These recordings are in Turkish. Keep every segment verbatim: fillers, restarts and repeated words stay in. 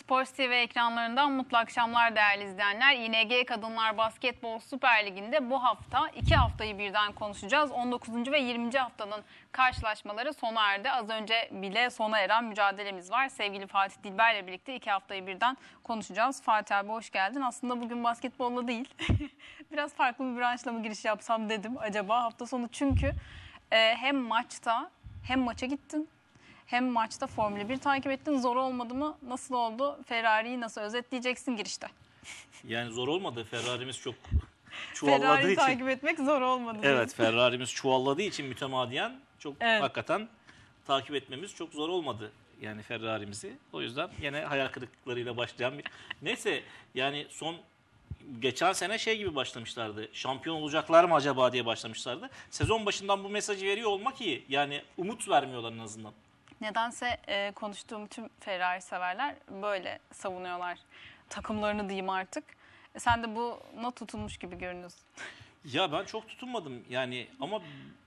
Sports T V ekranlarından mutlu akşamlar değerli izleyenler. İ N G Kadınlar Basketbol Süper Ligi'nde bu hafta iki haftayı birden konuşacağız. on dokuzuncu ve yirminci haftanın karşılaşmaları sona erdi. Az önce bile sona eren mücadelemiz var. Sevgili Fatih Dilber ile birlikte iki haftayı birden konuşacağız. Fatih abi hoş geldin. Aslında bugün basketbolla değil, biraz farklı bir branşla mı giriş yapsam dedim acaba hafta sonu. Çünkü e, hem maçta hem maça gittin. Hem maçta Formula bir takip ettin. Zor olmadı mı? Nasıl oldu? Ferrari'yi nasıl özetleyeceksin girişte? Yani zor olmadı. Ferrari'miz çok çuvalladığı Ferrari'yi için. takip etmek zor olmadı. Evet, Ferrari'miz çuvalladığı için mütemadiyen çok evet. hakikaten takip etmemiz çok zor olmadı. Yani Ferrari'mizi. O yüzden yine hayal kırıklıklarıyla başlayan bir... Neyse yani son geçen sene şey gibi başlamışlardı. Şampiyon olacaklar mı acaba diye başlamışlardı. Sezon başından bu mesajı veriyor olmak iyi. Yani umut vermiyorlar en azından. Nedense e, konuştuğum tüm Ferrari severler böyle savunuyorlar takımlarını diyeyim artık. E, sen de buna tutulmuş gibi görünüyorsun. Ya ben çok tutunmadım yani ama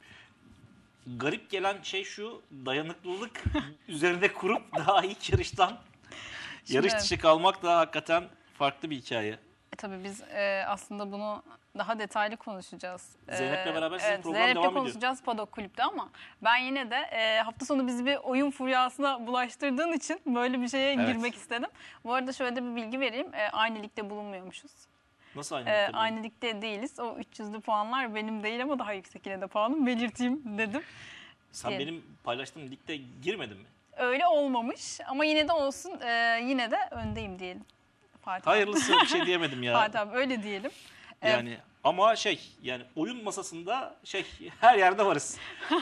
garip gelen şey şu, dayanıklılık üzerinde kurup daha ilk yarıştan Şimdi, yarış dışı kalmak da hakikaten farklı bir hikaye. E, tabii biz e, aslında bunu daha detaylı konuşacağız. Zeynep'le beraber sizin evet, program devam ediyor. Zeynep'le konuşacağız Paddock Kulüp'te ama ben yine de e, hafta sonu bizi bir oyun furyasına bulaştırdığın için böyle bir şeye evet. girmek istedim. Bu arada şöyle de bir bilgi vereyim. E, aynı ligde bulunmuyormuşuz. Nasıl aynı ligde? E, aynı ligde değiliz. O üç yüzlü puanlar benim değil ama daha yüksek yine de puanım belirteyim dedim. Sen diyelim. Benim paylaştığım ligde girmedin mi? Öyle olmamış ama yine de olsun e, yine de öndeyim diyelim. Fatih Hayırlısı bir şey diyemedim ya. Fatih abi öyle diyelim. Yani evet. Ama şey yani oyun masasında şey her yerde varız.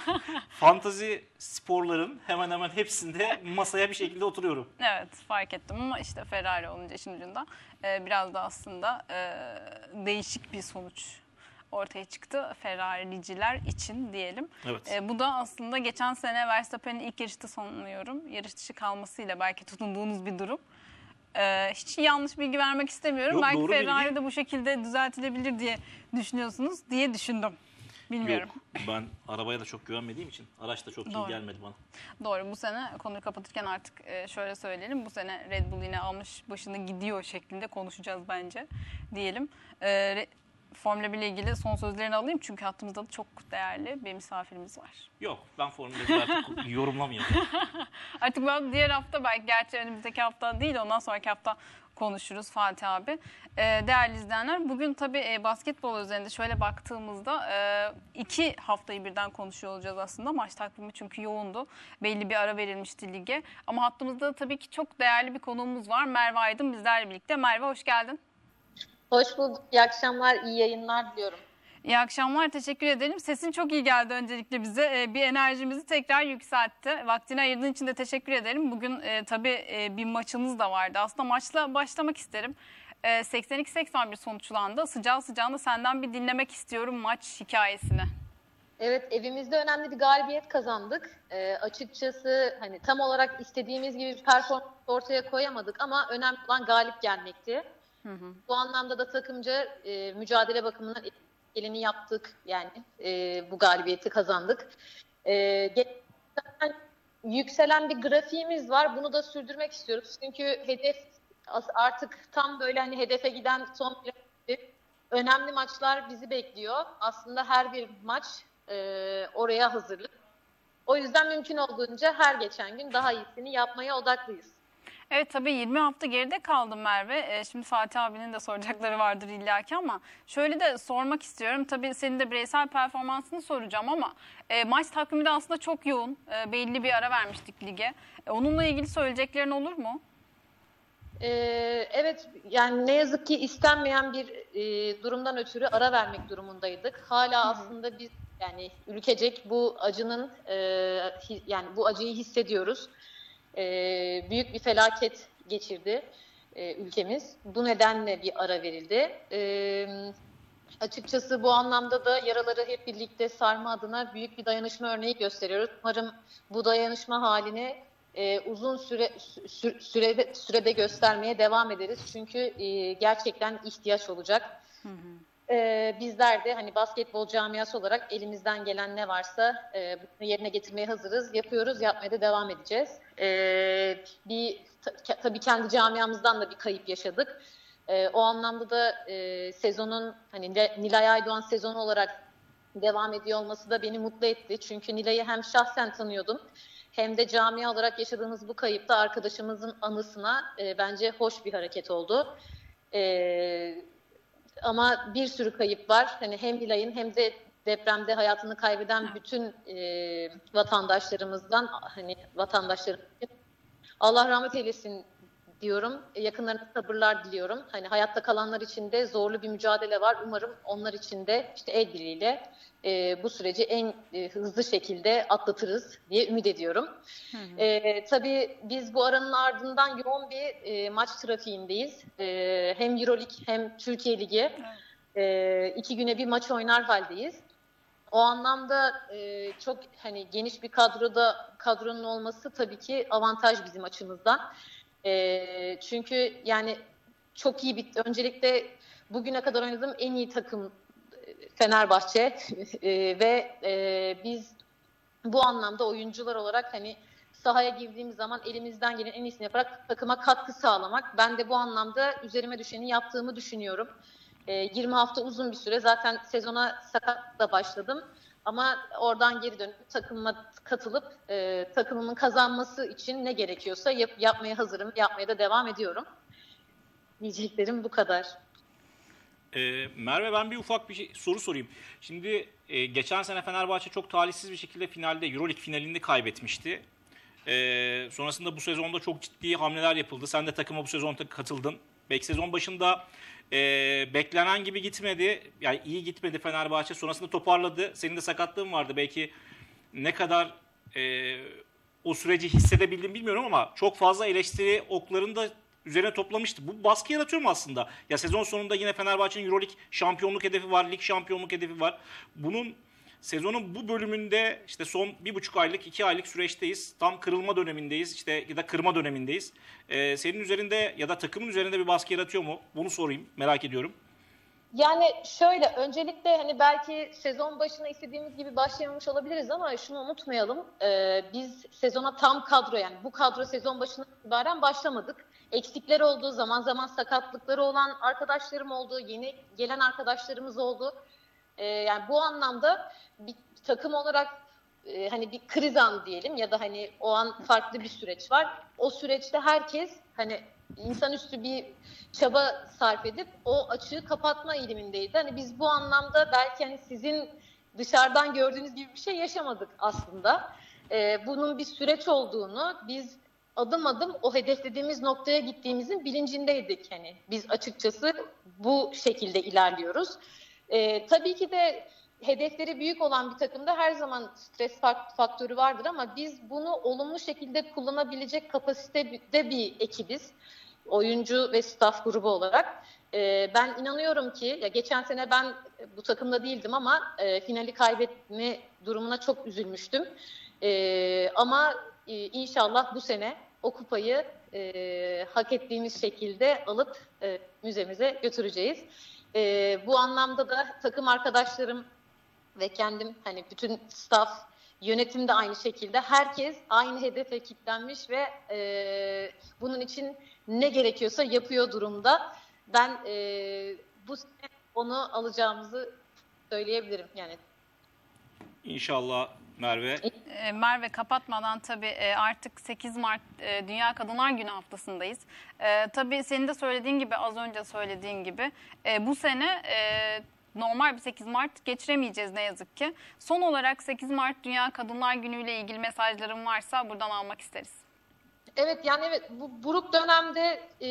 Fantazi sporların hemen hemen hepsinde masaya bir şekilde oturuyorum. Evet fark ettim ama işte Ferrari olunca işin ucunda e, biraz da aslında e, değişik bir sonuç ortaya çıktı Ferrari'ciler için diyelim. Evet. E, bu da aslında geçen sene Verstappen'in ilk yarışta sanıyorum yarış dışı kalmasıyla belki tutunduğunuz bir durum. Ee, hiç yanlış bilgi vermek istemiyorum. Yok, belki Ferrari de bu şekilde düzeltilebilir diye düşünüyorsunuz diye düşündüm. Bilmiyorum. Yok, ben arabaya da çok güvenmediğim için araç da çok Doğru. iyi gelmedi bana. Doğru. Bu sene konuyu kapatırken artık şöyle söyleyelim. Bu sene Red Bull yine almış başını gidiyor şeklinde konuşacağız bence diyelim. Ee, Formula bir ile ilgili son sözlerini alayım çünkü hattımızda da çok değerli bir misafirimiz var. Yok ben Formula bir artık yorumlamıyorum. Artık ben diğer hafta belki gerçi önümüzdeki hafta değil ondan sonraki hafta konuşuruz Fatih abi. Ee, değerli izleyenler bugün tabii e, basketbol üzerinde şöyle baktığımızda e, iki haftayı birden konuşuyor olacağız aslında. Maç takvimi çünkü yoğundu. Belli bir ara verilmişti lige. Ama hattımızda tabii ki çok değerli bir konuğumuz var. Merve Aydın bizlerle birlikte. Merve hoş geldin. Hoş bulduk. İyi akşamlar, iyi yayınlar diliyorum. İyi akşamlar, teşekkür ederim. Sesin çok iyi geldi öncelikle bize. Ee, bir enerjimizi tekrar yükseltti. Vaktini ayırdığın için de teşekkür ederim. Bugün e, tabii e, bir maçınız da vardı. Aslında maçla başlamak isterim. E, seksen iki seksen bir sonuçlandı. Sıcağı sıcağına senden bir dinlemek istiyorum maç hikayesini. Evet, evimizde önemli bir galibiyet kazandık. E, açıkçası hani tam olarak istediğimiz gibi bir performans ortaya koyamadık ama önemli olan galip gelmekti. Hı hı. Bu anlamda da takımca e, mücadele bakımından elini yaptık yani e, bu galibiyeti kazandık. E, yükselen bir grafiğimiz var. Bunu da sürdürmek istiyoruz. Çünkü hedef artık tam böyle hani hedefe giden son bir önemli maçlar bizi bekliyor. Aslında her bir maç e, oraya hazırlık. O yüzden mümkün olduğunca her geçen gün daha iyisini yapmaya odaklıyız. Evet tabii yirmi hafta geride kaldım Merve. Ee, şimdi Fatih abinin de soracakları vardır illaki ama şöyle de sormak istiyorum. Tabii senin de bireysel performansını soracağım ama e, maç takvimi de aslında çok yoğun. E, belli bir ara vermiştik lige. E, onunla ilgili söyleyeceklerin olur mu? Ee, evet yani ne yazık ki istenmeyen bir e, durumdan ötürü ara vermek durumundaydık. Hala Hı-hı. aslında biz yani ülkecek bu acının e, hi, yani bu acıyı hissediyoruz. Ee, büyük bir felaket geçirdi e, ülkemiz. Bu nedenle bir ara verildi. Ee, açıkçası bu anlamda da yaraları hep birlikte sarma adına büyük bir dayanışma örneği gösteriyoruz. Umarım bu dayanışma halini e, uzun süre sü, sürede, sürede göstermeye devam ederiz. Çünkü e, gerçekten ihtiyaç olacak. Hı hı. Ee, bizler de hani basketbol camiası olarak elimizden gelen ne varsa e, bunu yerine getirmeye hazırız. Yapıyoruz, yapmaya da devam edeceğiz. Ee, bir ta- tabii kendi camiamızdan da bir kayıp yaşadık. Ee, o anlamda da e, sezonun hani Nilay Aydoğan sezonu olarak devam ediyor olması da beni mutlu etti. Çünkü Nilay'ı hem şahsen tanıyordum hem de camia olarak yaşadığımız bu kayıpta arkadaşımızın anısına e, bence hoş bir hareket oldu. Evet. Ama bir sürü kayıp var. Hani hem Nilay'ın hem de depremde hayatını kaybeden bütün e, vatandaşlarımızdan hani vatandaşlarım Allah rahmet eylesin diyorum. Yakınlarına sabırlar diliyorum. Hani hayatta kalanlar için de zorlu bir mücadele var. Umarım onlar için de işte el birliğiyle e, bu süreci en e, hızlı şekilde atlatırız diye ümit ediyorum. Hı hı. E, tabii biz bu aranın ardından yoğun bir e, maç trafiğindeyiz. E, hem Euroleague hem Türkiye Ligi. E, iki güne bir maç oynar haldeyiz. O anlamda e, çok hani geniş bir kadroda kadronun olması tabii ki avantaj bizim açımızdan. E, çünkü yani çok iyi bir öncelikle bugüne kadar oynadığım en iyi takım Fenerbahçe e, ve e, biz bu anlamda oyuncular olarak hani sahaya girdiğimiz zaman elimizden gelen en iyisini yaparak takıma katkı sağlamak. Ben de bu anlamda üzerime düşeni yaptığımı düşünüyorum. E, yirmi hafta uzun bir süre zaten sezona sakatla başladım. Ama oradan geri dönüp takımıma katılıp e, takımımın kazanması için ne gerekiyorsa yap, yapmaya hazırım. Yapmaya da devam ediyorum. Diyeceklerim bu kadar. E, Merve ben bir ufak bir şey, soru sorayım. Şimdi e, geçen sene Fenerbahçe çok talihsiz bir şekilde finalde Euroleague finalini kaybetmişti. E, sonrasında bu sezonda çok ciddi hamleler yapıldı. Sen de takıma bu sezonda katıldın. Belki sezon başında e, beklenen gibi gitmedi. Yani iyi gitmedi Fenerbahçe. Sonrasında toparladı. Senin de sakatlığın vardı. Belki ne kadar e, o süreci hissedebildim bilmiyorum ama çok fazla eleştiri oklarını da üzerine toplamıştı. Bu baskı yaratıyor mu aslında? Ya sezon sonunda yine Fenerbahçe'nin Euroleague şampiyonluk hedefi var, lig şampiyonluk hedefi var. Bunun sezonun bu bölümünde işte son bir buçuk aylık, iki aylık süreçteyiz. Tam kırılma dönemindeyiz işte ya da kırma dönemindeyiz. Ee, senin üzerinde ya da takımın üzerinde bir baskı yaratıyor mu? Bunu sorayım, merak ediyorum. Yani şöyle, öncelikle hani belki sezon başına istediğimiz gibi başlayamamış olabiliriz ama şunu unutmayalım. Ee, biz sezona tam kadro yani bu kadro sezon başına itibaren başlamadık. Eksikler olduğu zaman zaman sakatlıkları olan arkadaşlarım oldu, yeni gelen arkadaşlarımız oldu. Ee, yani bu anlamda bir takım olarak e, hani bir kriz an diyelim ya da hani o an farklı bir süreç var. O süreçte herkes hani insanüstü bir çaba sarf edip o açığı kapatma eğilimindeydi. Hani biz bu anlamda belki hani sizin dışarıdan gördüğünüz gibi bir şey yaşamadık aslında. Ee, bunun bir süreç olduğunu biz adım adım o hedeflediğimiz noktaya gittiğimizin bilincindeydik. Hani biz açıkçası bu şekilde ilerliyoruz. Ee, tabii ki de hedefleri büyük olan bir takımda her zaman stres faktörü vardır ama biz bunu olumlu şekilde kullanabilecek kapasitede bir ekibiz. Oyuncu ve staff grubu olarak. Ee, ben inanıyorum ki, ya geçen sene ben bu takımda değildim ama e, finali kaybetme durumuna çok üzülmüştüm. E, ama e, inşallah bu sene o kupayı e, hak ettiğimiz şekilde alıp e, müzemize götüreceğiz. E, bu anlamda da takım arkadaşlarım ve kendim hani bütün staff, yönetim de aynı şekilde herkes aynı hedefe kilitlenmiş ve e, bunun için ne gerekiyorsa yapıyor durumda. Ben e, bu sene onu alacağımızı söyleyebilirim yani. İnşallah Merve. E, Merve kapatmadan tabii e, artık sekiz Mart e, Dünya Kadınlar Günü haftasındayız. E, tabii senin de söylediğin gibi az önce söylediğin gibi e, bu sene e, normal bir sekiz Mart geçiremeyeceğiz ne yazık ki. Son olarak sekiz Mart Dünya Kadınlar Günü ile ilgili mesajların varsa buradan almak isteriz. Evet yani evet bu buruk dönemde e,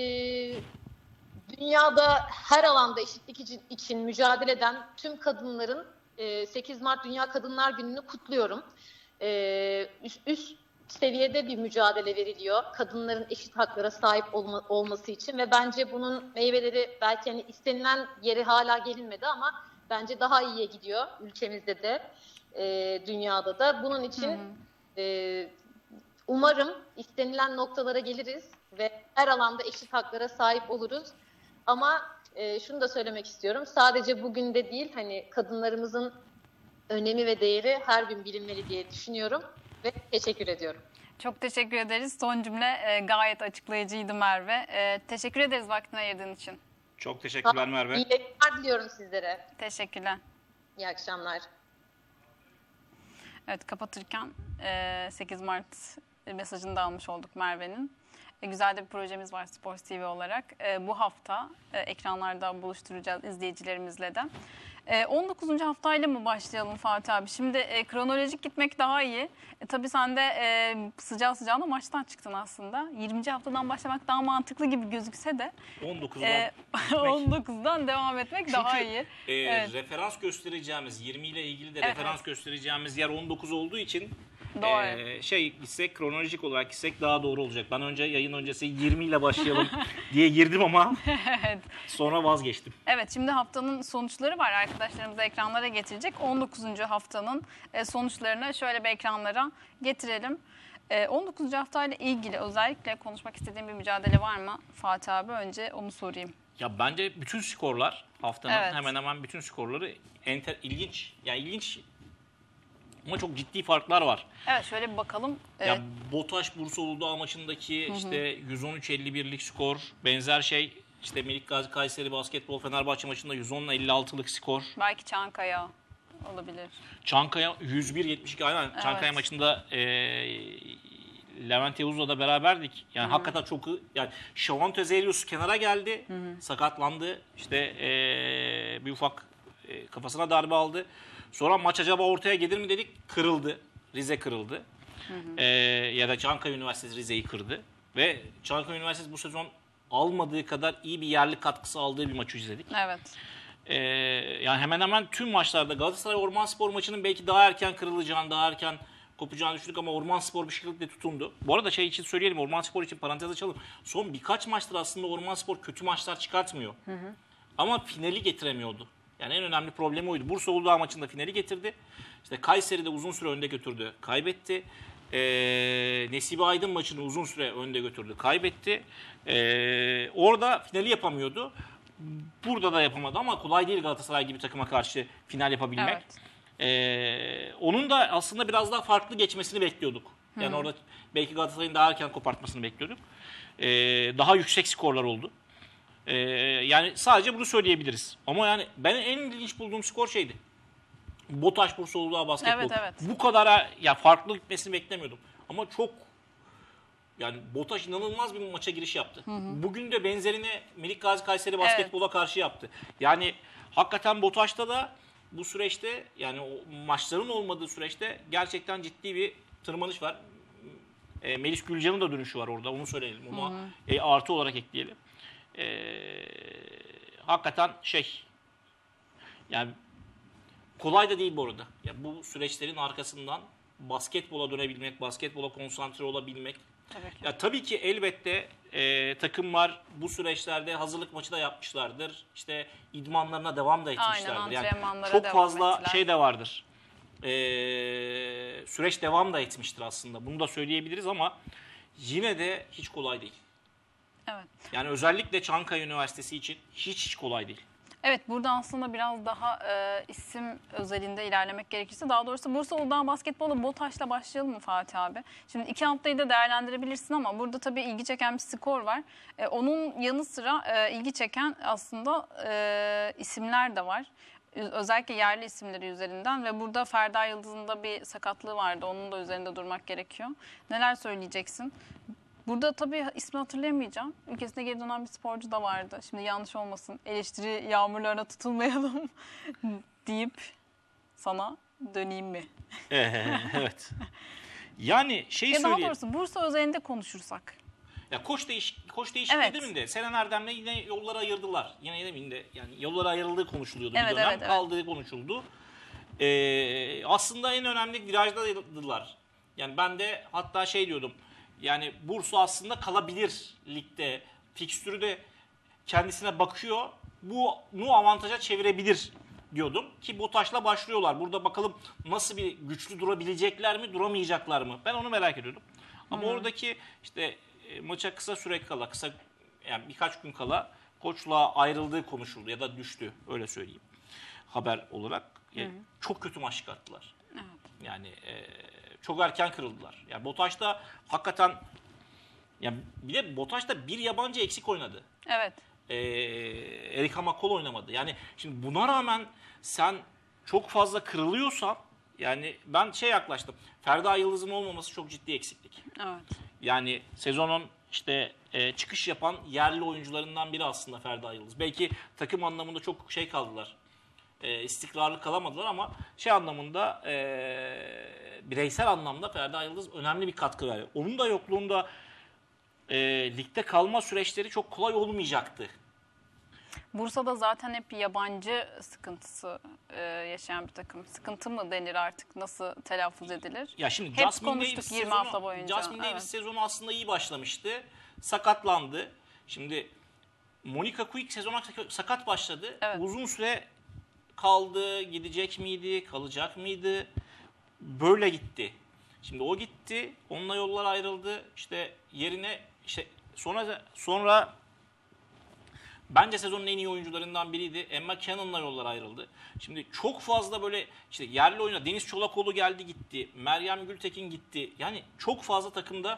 dünyada her alanda eşitlik için, için mücadele eden tüm kadınların e, sekiz Mart Dünya Kadınlar Günü'nü kutluyorum. E, üst, üst seviyede bir mücadele veriliyor kadınların eşit haklara sahip olma, olması için ve bence bunun meyveleri belki hani istenilen yere hala gelinmedi ama bence daha iyiye gidiyor ülkemizde de e, dünyada da. Bunun için hı hı. E, umarım istenilen noktalara geliriz ve her alanda eşit haklara sahip oluruz. Ama e, şunu da söylemek istiyorum. Sadece bugün de değil, hani kadınlarımızın önemi ve değeri her gün bilinmeli diye düşünüyorum ve teşekkür ediyorum. Çok teşekkür ederiz. Son cümle e, gayet açıklayıcıydı Merve. E, teşekkür ederiz vaktini ayırdığın için. Çok teşekkürler Merve. İyi yayınlar diliyorum sizlere. Teşekkürler. İyi akşamlar. Evet, kapatırken e, sekiz Mart mesajını da almış olduk Merve'nin. E, güzel de bir projemiz var Sports T V olarak. E, bu hafta e, ekranlarda buluşturacağız izleyicilerimizle de. E, on dokuzuncu haftayla mı başlayalım Fatih abi? Şimdi e, kronolojik gitmek daha iyi. E, tabii sen de e, sıcağı sıcağına maçtan çıktın aslında. yirminci haftadan başlamak daha mantıklı gibi gözükse de on dokuzdan e, on dokuzdan devam etmek daha iyi. E, Evet. referans göstereceğimiz yirmi ile ilgili de Evet, referans evet. göstereceğimiz yer on dokuz olduğu için Doğru. e, şey gitsek kronolojik olarak gitsek daha doğru olacak. Ben önce yayın öncesi yirmi ile başlayalım diye girdim ama Evet. sonra vazgeçtim. Evet, şimdi haftanın sonuçları var. Arkadaşlarımız ekranlara getirecek. on dokuzuncu haftanın e, sonuçlarını şöyle bir ekranlara getirelim. E, on dokuzuncu haftayla ilgili özellikle konuşmak istediğim bir mücadele var mı Fatih abi? Önce onu sorayım. Ya bence bütün skorlar haftanın Evet. hemen hemen bütün skorları enter, ilginç. Yani ilginç ama çok ciddi farklar var. Evet, şöyle bir bakalım. E, Ya Botaş Bursa Uludağ maçındaki işte yüz on üç elli birlik skor, benzer şey işte Melik Gazi Kayseri Basketbol Fenerbahçe maçında yüz on elli altılık skor. belki Çankaya olabilir. Çankaya yüz bir yetmiş iki, aynen Çankaya Evet. maçında e, Levent Yavuz'la da beraberdik. Yani hakikaten çok iyi. Yani Şavan Tezerius kenara geldi, sakatlandı. İşte e, bir ufak e, kafasına darbe aldı. Sonra maç acaba ortaya gelir mi dedik, kırıldı. Rize kırıldı. E, ya da Çankaya Üniversitesi Rize'yi kırdı. Ve Çankaya Üniversitesi bu sezon almadığı kadar iyi bir yerli katkısı aldığı bir maçı izledik. Evet. Ee, yani hemen hemen tüm maçlarda Galatasaray Ormanspor maçının belki daha erken kırılacağını, daha erken kopacağını düşündük ama Ormanspor bir şekilde tutundu. Bu arada şey için söyleyelim, Ormanspor için parantez açalım. Son birkaç maçtır aslında Ormanspor kötü maçlar çıkartmıyor. Hı hı. Ama finali getiremiyordu. Yani en önemli problemi oydu. Bursa Uludağ maçında finali getirdi. İşte Kayseri'de uzun süre önde götürdü, kaybetti. Ee, Nesibe Aydın maçını uzun süre önde götürdü, kaybetti. Ee, orada finali yapamıyordu. Burada da yapamadı ama kolay değil Galatasaray gibi takıma karşı final yapabilmek. Evet. Ee, onun da aslında biraz daha farklı geçmesini bekliyorduk. Yani Hı. orada belki Galatasaray'ın daha erken kopartmasını bekliyorduk. Ee, daha yüksek skorlar oldu. Ee, yani sadece bunu söyleyebiliriz. Ama yani ben en ilginç bulduğum skor şeydi. Botaş Bursa Uludağ basketbol. Evet, evet. Bu kadar ya farklı gitmesini beklemiyordum. Ama çok yani Botaş inanılmaz bir maça giriş yaptı. Hı hı. Bugün de benzerini Melik Gazi Kayseri Basketbol'a evet. karşı yaptı. Yani hakikaten Botaş'ta da bu süreçte yani o maçların olmadığı süreçte gerçekten ciddi bir tırmanış var. E, Melis Gülcan'ın da dönüşü var orada, onu söyleyelim. Onu e, artı olarak ekleyelim. E, hakikaten şey yani kolay da değil bu arada. Ya bu süreçlerin arkasından basketbola dönebilmek, basketbola konsantre olabilmek. Tabii ki. Ya tabii ki elbette e, takımlar bu süreçlerde hazırlık maçı da yapmışlardır. İşte idmanlarına devam da etmişlerdir. Aynen, yani çok fazla ettiler. şey de vardır. E, süreç devam da etmiştir aslında. Bunu da söyleyebiliriz ama yine de hiç kolay değil. Evet. Yani özellikle Çankaya Üniversitesi için hiç hiç kolay değil. Evet, burada aslında biraz daha e, isim özelinde ilerlemek gerekirse, daha doğrusu Bursa Uludağ Basketbol'da Botaş'la başlayalım mı Fatih abi? Şimdi iki haftayı da değerlendirebilirsin ama burada tabii ilgi çeken bir skor var. E, onun yanı sıra e, ilgi çeken aslında e, isimler de var. Özellikle yerli isimleri üzerinden ve burada Ferda Yıldız'ın da bir sakatlığı vardı. Onun da üzerinde durmak gerekiyor. Neler söyleyeceksin? Burada tabii ismi hatırlayamayacağım. Ülkesine geri dönen bir sporcu da vardı. Şimdi yanlış olmasın, eleştiri yağmurlarına tutulmayalım deyip sana döneyim mi? Evet. Yani şey ya söyleyeyim. Daha doğrusu Bursa özelinde konuşursak. Ya koç değiş koç değişikliği evet. demeyeyim de Seren Erdem'le yine yollara ayırdılar. Yine demeyeyim de yani yollara ayrıldığı konuşuluyordu evet, bir dönem. Evet, evet. Kaldığı konuşuldu. Ee, aslında en önemli virajdadılar. Yani ben de hatta şey diyordum. Yani Bursa aslında kalabilir ligde. Fikstürü de kendisine bakıyor. Bu bunu avantaja çevirebilir diyordum. Ki Botaş'la başlıyorlar. Burada bakalım nasıl bir güçlü durabilecekler mi, duramayacaklar mı? Ben onu merak ediyordum. Ama hmm. oradaki işte e, maça kısa süre kala, kısa yani birkaç gün kala koçla ayrıldığı konuşuldu ya da düştü öyle söyleyeyim haber olarak. E, çok kötü maç çıkarttılar. Evet. Yani e, çok erken kırıldılar. Yani Botaş'ta hakikaten yani bir de Botaş'ta bir yabancı eksik oynadı. Evet. E, Erik Hamakol oynamadı. Yani şimdi buna rağmen sen çok fazla kırılıyorsan yani ben şey yaklaştım. Ferda Yıldız'ın olmaması çok ciddi eksiklik. Evet. Yani sezonun işte e, çıkış yapan yerli oyuncularından biri aslında Ferda Yıldız. Belki takım anlamında çok şey kaldılar. E, istikrarlı kalamadılar ama şey anlamında e, bireysel anlamda Ferda Yıldız önemli bir katkı veriyor. Onun da yokluğunda e, ligde kalma süreçleri çok kolay olmayacaktı. Bursa'da zaten hep yabancı sıkıntısı e, yaşayan bir takım. Sıkıntı mı denir artık? Nasıl telaffuz edilir? Ya şimdi Hep Jasmine konuştuk Davis yirmi sezonu, hafta boyunca. Jasmine Davis Evet. sezonu aslında iyi başlamıştı. Sakatlandı. Şimdi Monica Quick sezona sakat başladı. Evet. Uzun süre kaldı. Gidecek miydi? Kalacak mıydı? Böyle gitti. Şimdi o gitti. Onunla yollar ayrıldı. İşte yerine işte sonra sonra bence sezonun en iyi oyuncularından biriydi. Emma Cannon'la yollar ayrıldı. Şimdi çok fazla böyle işte yerli oyuncu Deniz Çolakoğlu geldi gitti. Meryem Gültekin gitti. Yani çok fazla takımda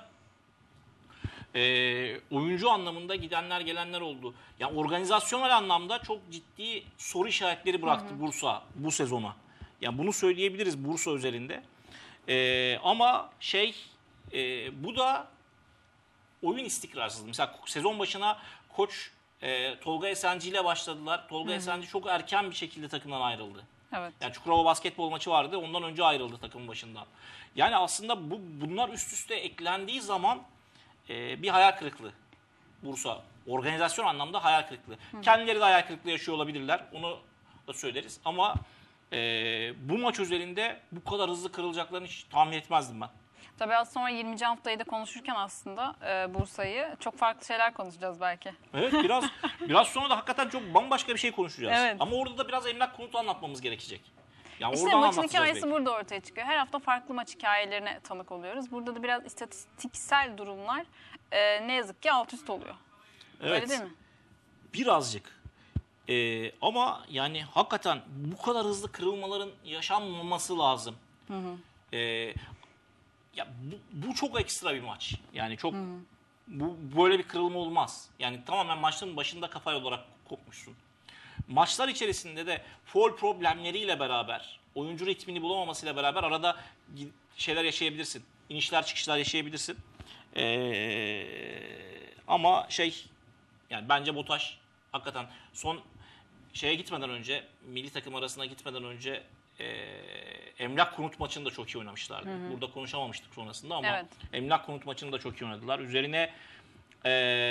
e, oyuncu anlamında gidenler gelenler oldu. Yani organizasyonel anlamda çok ciddi soru işaretleri bıraktı hı hı. Bursa bu sezona. Yani bunu söyleyebiliriz Bursa üzerinde. E, ama şey e, bu da oyun istikrarsızlığı. Mesela sezon başına koç e, Tolga Esenci ile başladılar. Tolga Hı-hı. Esenci çok erken bir şekilde takımdan ayrıldı. Evet. Yani Çukurova basketbol maçı vardı. Ondan önce ayrıldı takımın başından. Yani aslında bu bunlar üst üste eklendiği zaman e, bir hayal kırıklığı. Bursa organizasyon anlamda hayal kırıklığı. Hı-hı. Kendileri de hayal kırıklığı yaşıyor olabilirler. Onu da söyleriz. Ama e, bu maç üzerinde bu kadar hızlı kırılacaklarını hiç tahmin etmezdim ben. Tabii az sonra yirminci haftayı da konuşurken aslında e, Bursa'yı çok farklı şeyler konuşacağız belki. Evet biraz biraz sonra da hakikaten çok bambaşka bir şey konuşacağız. Evet. Ama orada da biraz Emlak Konut'u anlatmamız gerekecek. Yani işte maçın hikayesi belki. Burada ortaya çıkıyor. Her hafta farklı maç hikayelerine tanık oluyoruz. Burada da biraz istatistiksel durumlar e, ne yazık ki alt üst oluyor. Evet. Öyle değil mi? Birazcık. Ee, ama yani hakikaten bu kadar hızlı kırılmaların yaşanmaması lazım. Hı hı. Ee, Ya bu, bu çok ekstra bir maç. Yani çok hmm. bu böyle bir kırılma olmaz. Yani tamamen maçın başında kafa olarak kopmuşsun. Maçlar içerisinde de foul problemleriyle beraber, oyuncu ritmini bulamamasıyla beraber arada şeyler yaşayabilirsin. İnişler çıkışlar yaşayabilirsin. Ee, ama şey yani bence Botaş hakikaten son şeye gitmeden önce, milli takım arasına gitmeden önce e, Emlak Konut maçını da çok iyi oynamışlardı. Hı hı. Burada konuşamamıştık sonrasında ama evet. Emlak Konut maçını da çok iyi oynadılar. Üzerine e,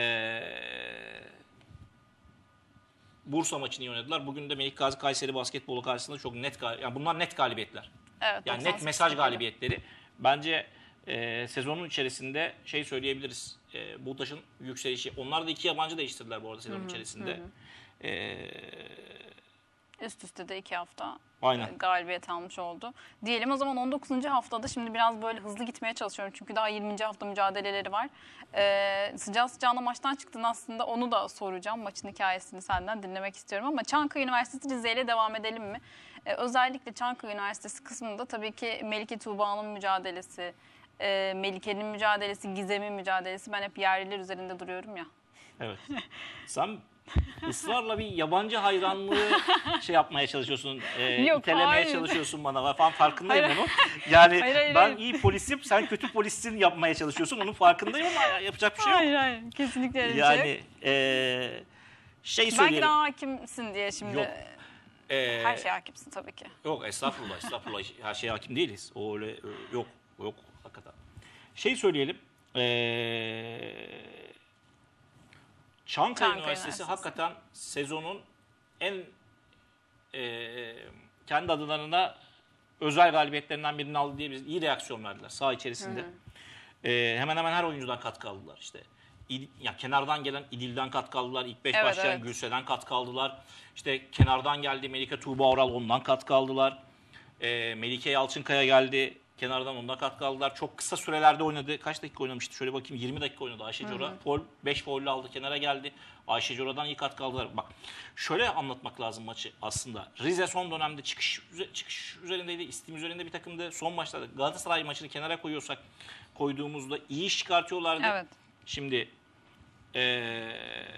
Bursa maçını iyi oynadılar. Bugün de Melik Gazi Kayseri basketbolu karşısında çok net yani bunlar net galibiyetler. Evet, yani net mesaj galibiyetleri. Bence e, sezonun içerisinde şey söyleyebiliriz. E, Botaş'ın yükselişi. Onlar da iki yabancı değiştirdiler bu arada sezonun hı hı. içerisinde. Hı hı. E, Üst üste de iki hafta Aynen. galibiyet almış oldu. Diyelim o zaman on dokuzuncu haftada şimdi biraz böyle hızlı gitmeye çalışıyorum. Çünkü daha yirminci hafta mücadeleleri var. Ee, sıcağı sıcağına maçtan çıktın aslında onu da soracağım. Maçın hikayesini senden dinlemek istiyorum ama Çankaya Üniversitesi Rize ile devam edelim mi? Ee, özellikle Çankaya Üniversitesi kısmında tabii ki Melike Tuğba'nın mücadelesi, e, Melike'nin mücadelesi, Gizem'in mücadelesi. Ben hep yerliler üzerinde duruyorum ya. Evet. Sen ısrarla bir yabancı hayranlığı şey yapmaya çalışıyorsun, e, Yok, itelemeye hayır. çalışıyorsun bana. Ben farkındayım hayır. Onun. Yani hayır, hayır, ben hayır. iyi polisim, sen kötü polissin yapmaya çalışıyorsun. Onun farkındayım ama yapacak bir şey yok. Hayır hayır, kesinlikle öyle yani, bir şey yok. E, şey Belki söyleyelim. daha hakimsin diye şimdi. Yok. Ee, Her şeye hakimsin tabii ki. Yok estağfurullah, estağfurullah. Her şeye hakim değiliz. O öyle yok, yok hakikaten. Şey söyleyelim. Eee Çankaya, Çankaya Üniversitesi, Üniversitesi hakikaten sezonun en e, kendi adlarına özel galibiyetlerinden birini aldı diye biz iyi reaksiyon verdiler saha içerisinde. Hı hı. E, hemen hemen her oyuncudan katkı aldılar işte. İd, ya kenardan gelen İdil'den katkı aldılar. İlk beş evet, başlayan evet. Gülse'den katkı aldılar. İşte kenardan geldi Melike Tuğba Oral ondan katkı aldılar. E, Melike Yalçınkaya geldi. Kenardan onda katkı aldılar. Çok kısa sürelerde oynadı. Kaç dakika oynamıştı? Şöyle bakayım, yirmi dakika oynadı Ayşe Cora. Foul, beş foul aldı, kenara geldi. Ayşe Cora'dan iyi katkı aldılar. Bak şöyle anlatmak lazım maçı aslında. Rize son dönemde çıkış çıkış üzerindeydi. İstim üzerinde bir takımdı. Son maçlarda Galatasaray maçını kenara koyuyorsak koyduğumuzda iyi iş çıkartıyorlardı. Evet. Şimdi ee,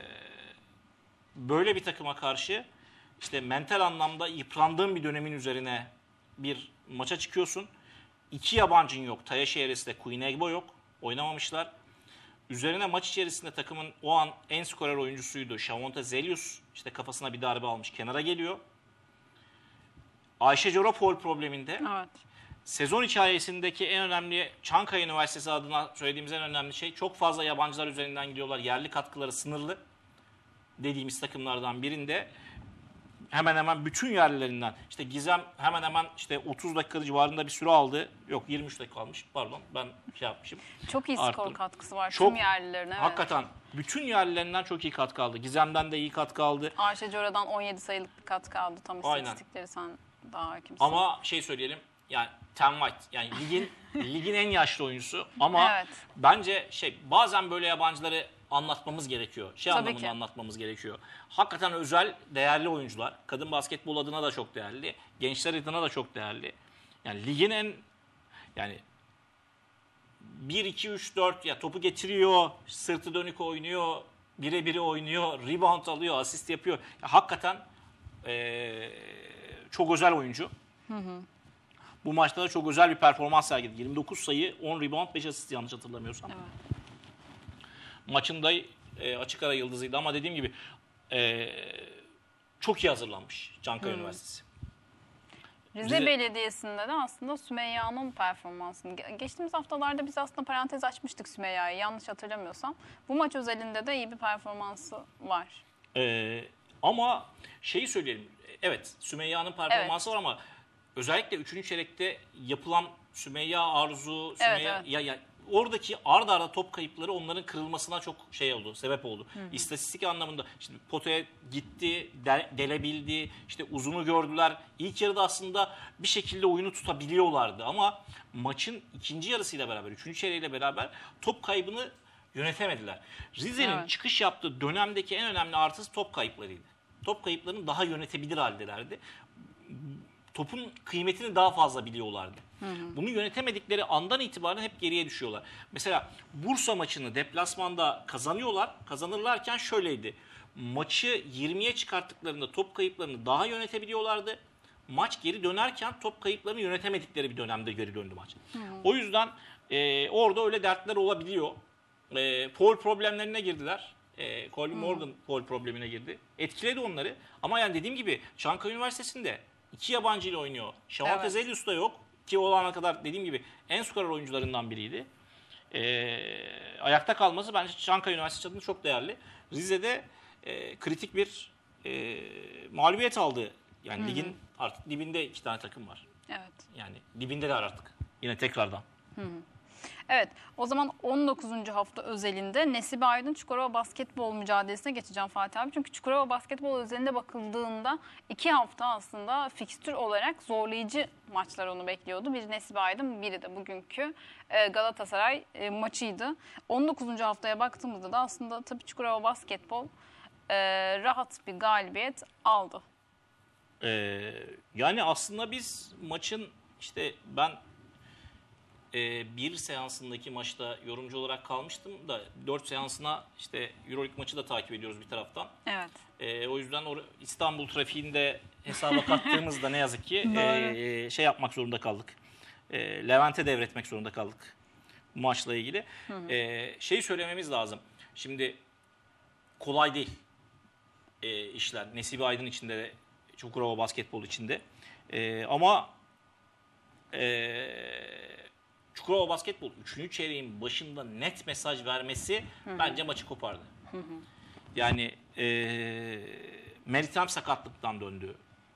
böyle bir takıma karşı işte mental anlamda yıprandığın bir dönemin üzerine bir maça çıkıyorsun. İki yabancın yok. Tayaşi Eres'le Queen Egbo yok. Oynamamışlar. Üzerine maç içerisinde takımın o an en skorer oyuncusuydu. Şavonte Zelius işte kafasına bir darbe almış. Kenara geliyor. Ayşe Cora foul probleminde. Evet. Sezon hikayesindeki en önemli, Çankaya Üniversitesi adına söylediğimiz en önemli şey, çok fazla yabancılar üzerinden gidiyorlar. Yerli katkıları sınırlı dediğimiz takımlardan birinde hemen hemen bütün yerlilerinden, işte Gizem hemen hemen işte otuz dakika civarında bir süre aldı. Yok, yirmi üç dakika almış. Pardon, ben şey yapmışım. Çok iyi skor Arttım. katkısı var Çok, tüm yerlilerine. Evet. Hakikaten bütün yerlilerinden çok iyi katkı aldı. Gizem'den de iyi katkı aldı. Ayşe Cora'dan on yedi sayılık bir katkı aldı. Tam Aynen. istatistikleri sen daha hakimsin. Ama şey söyleyelim, yani Ten White, yani ligin ligin en yaşlı oyuncusu ama Evet. bence şey, bazen böyle yabancıları anlatmamız gerekiyor. Şey Tabii anlamında ki. anlatmamız gerekiyor. Hakikaten özel, değerli oyuncular. Kadın basketbol adına da çok değerli. Gençler adına da çok değerli. Yani ligin en, yani bir iki üç dört ya topu getiriyor, sırtı dönük oynuyor, bire biri oynuyor, rebound alıyor, asist yapıyor. Ya hakikaten ee, çok özel oyuncu. Hı hı. Bu maçta da çok özel bir performans sergiledi. yirmi dokuz sayı, on rebound, beş asist yanlış hatırlamıyorsam. Evet. Maçın da e, açık ara yıldızıydı ama dediğim gibi e, çok iyi hazırlanmış Çankaya Hmm. Üniversitesi. Rize, Rize- Belediyesi'nde de aslında Sümeyya'nın performansını, ge- geçtiğimiz haftalarda biz aslında parantez açmıştık Sümeyya'yı yanlış hatırlamıyorsam. Bu maç özelinde de iyi bir performansı var. E, ama şeyi söyleyelim, evet Sümeyya'nın performansı Evet. var ama özellikle üçüncü çeyrekte yapılan Sümeyya Arzu, Evet, Sümeyya, evet. ya, ya, oradaki ard arda top kayıpları onların kırılmasına çok şey oldu, sebep oldu. Hı hı. İstatistik anlamında şimdi potaya gitti, de, delebildi, işte uzunu gördüler. İlk yarıda aslında bir şekilde oyunu tutabiliyorlardı ama maçın ikinci yarısıyla beraber, üçüncü çeyreğiyle beraber top kaybını yönetemediler. Rize'nin Evet. çıkış yaptığı dönemdeki en önemli artısı top kayıplarıydı. Top kayıplarını daha yönetebilir haldelerdi. Topun kıymetini daha fazla biliyorlardı. Hı hı. Bunu yönetemedikleri andan itibaren hep geriye düşüyorlar. Mesela Bursa maçını deplasmanda kazanıyorlar. Kazanırlarken şöyleydi. Maçı yirmiye çıkarttıklarında top kayıplarını daha yönetebiliyorlardı. Maç geri dönerken top kayıplarını yönetemedikleri bir dönemde geri döndü maç. Hı hı. O yüzden e, orada öyle dertler olabiliyor. E, foul problemlerine girdiler. E, Colin Morgan foul problemine girdi. Etkiledi onları. Ama yani dediğim gibi Çankaya Üniversitesi'nde iki yabancı ile oynuyor. Şavonte Evet. Zelius da yok. Ki o ana kadar dediğim gibi en skorer oyuncularından biriydi. Ee, ayakta kalması bence Çankaya Üniversitesi adına çok değerli. Rize'de e, kritik bir e, mağlubiyet aldı. Yani Hı-hı. ligin artık dibinde iki tane takım var. Evet. Yani dibinde de artık. Yine tekrardan. Hı-hı. Evet, o zaman on dokuzuncu hafta özelinde Nesibe Aydın Çukurova basketbol mücadelesine geçeceğim Fatih abi. Çünkü Çukurova basketbol özelinde bakıldığında iki hafta aslında fikstür olarak zorlayıcı maçlar onu bekliyordu. Bir Nesibe Aydın, biri de bugünkü Galatasaray maçıydı. on dokuzuncu haftaya baktığımızda da aslında tabii Çukurova basketbol rahat bir galibiyet aldı. Ee, yani aslında biz maçın işte ben e, bir seansındaki maçta yorumcu olarak kalmıştım da dört seansına işte Euroleague maçı da takip ediyoruz bir taraftan. Evet. E, o yüzden or- İstanbul trafiğinde hesaba kattığımızda ne yazık ki e, şey yapmak zorunda kaldık. E, Levent'e devretmek zorunda kaldık bu maçla ilgili. Hı hı. E, şeyi söylememiz lazım. Şimdi kolay değil e, işler. Nesibe Aydın içinde de Çukurova basketbol içinde. E, ama e, Çukurova basketbol üçüncü çeyreğin başında net mesaj vermesi hı hı. bence maçı kopardı. Hı hı. Yani e, Meritem sakatlıktan döndü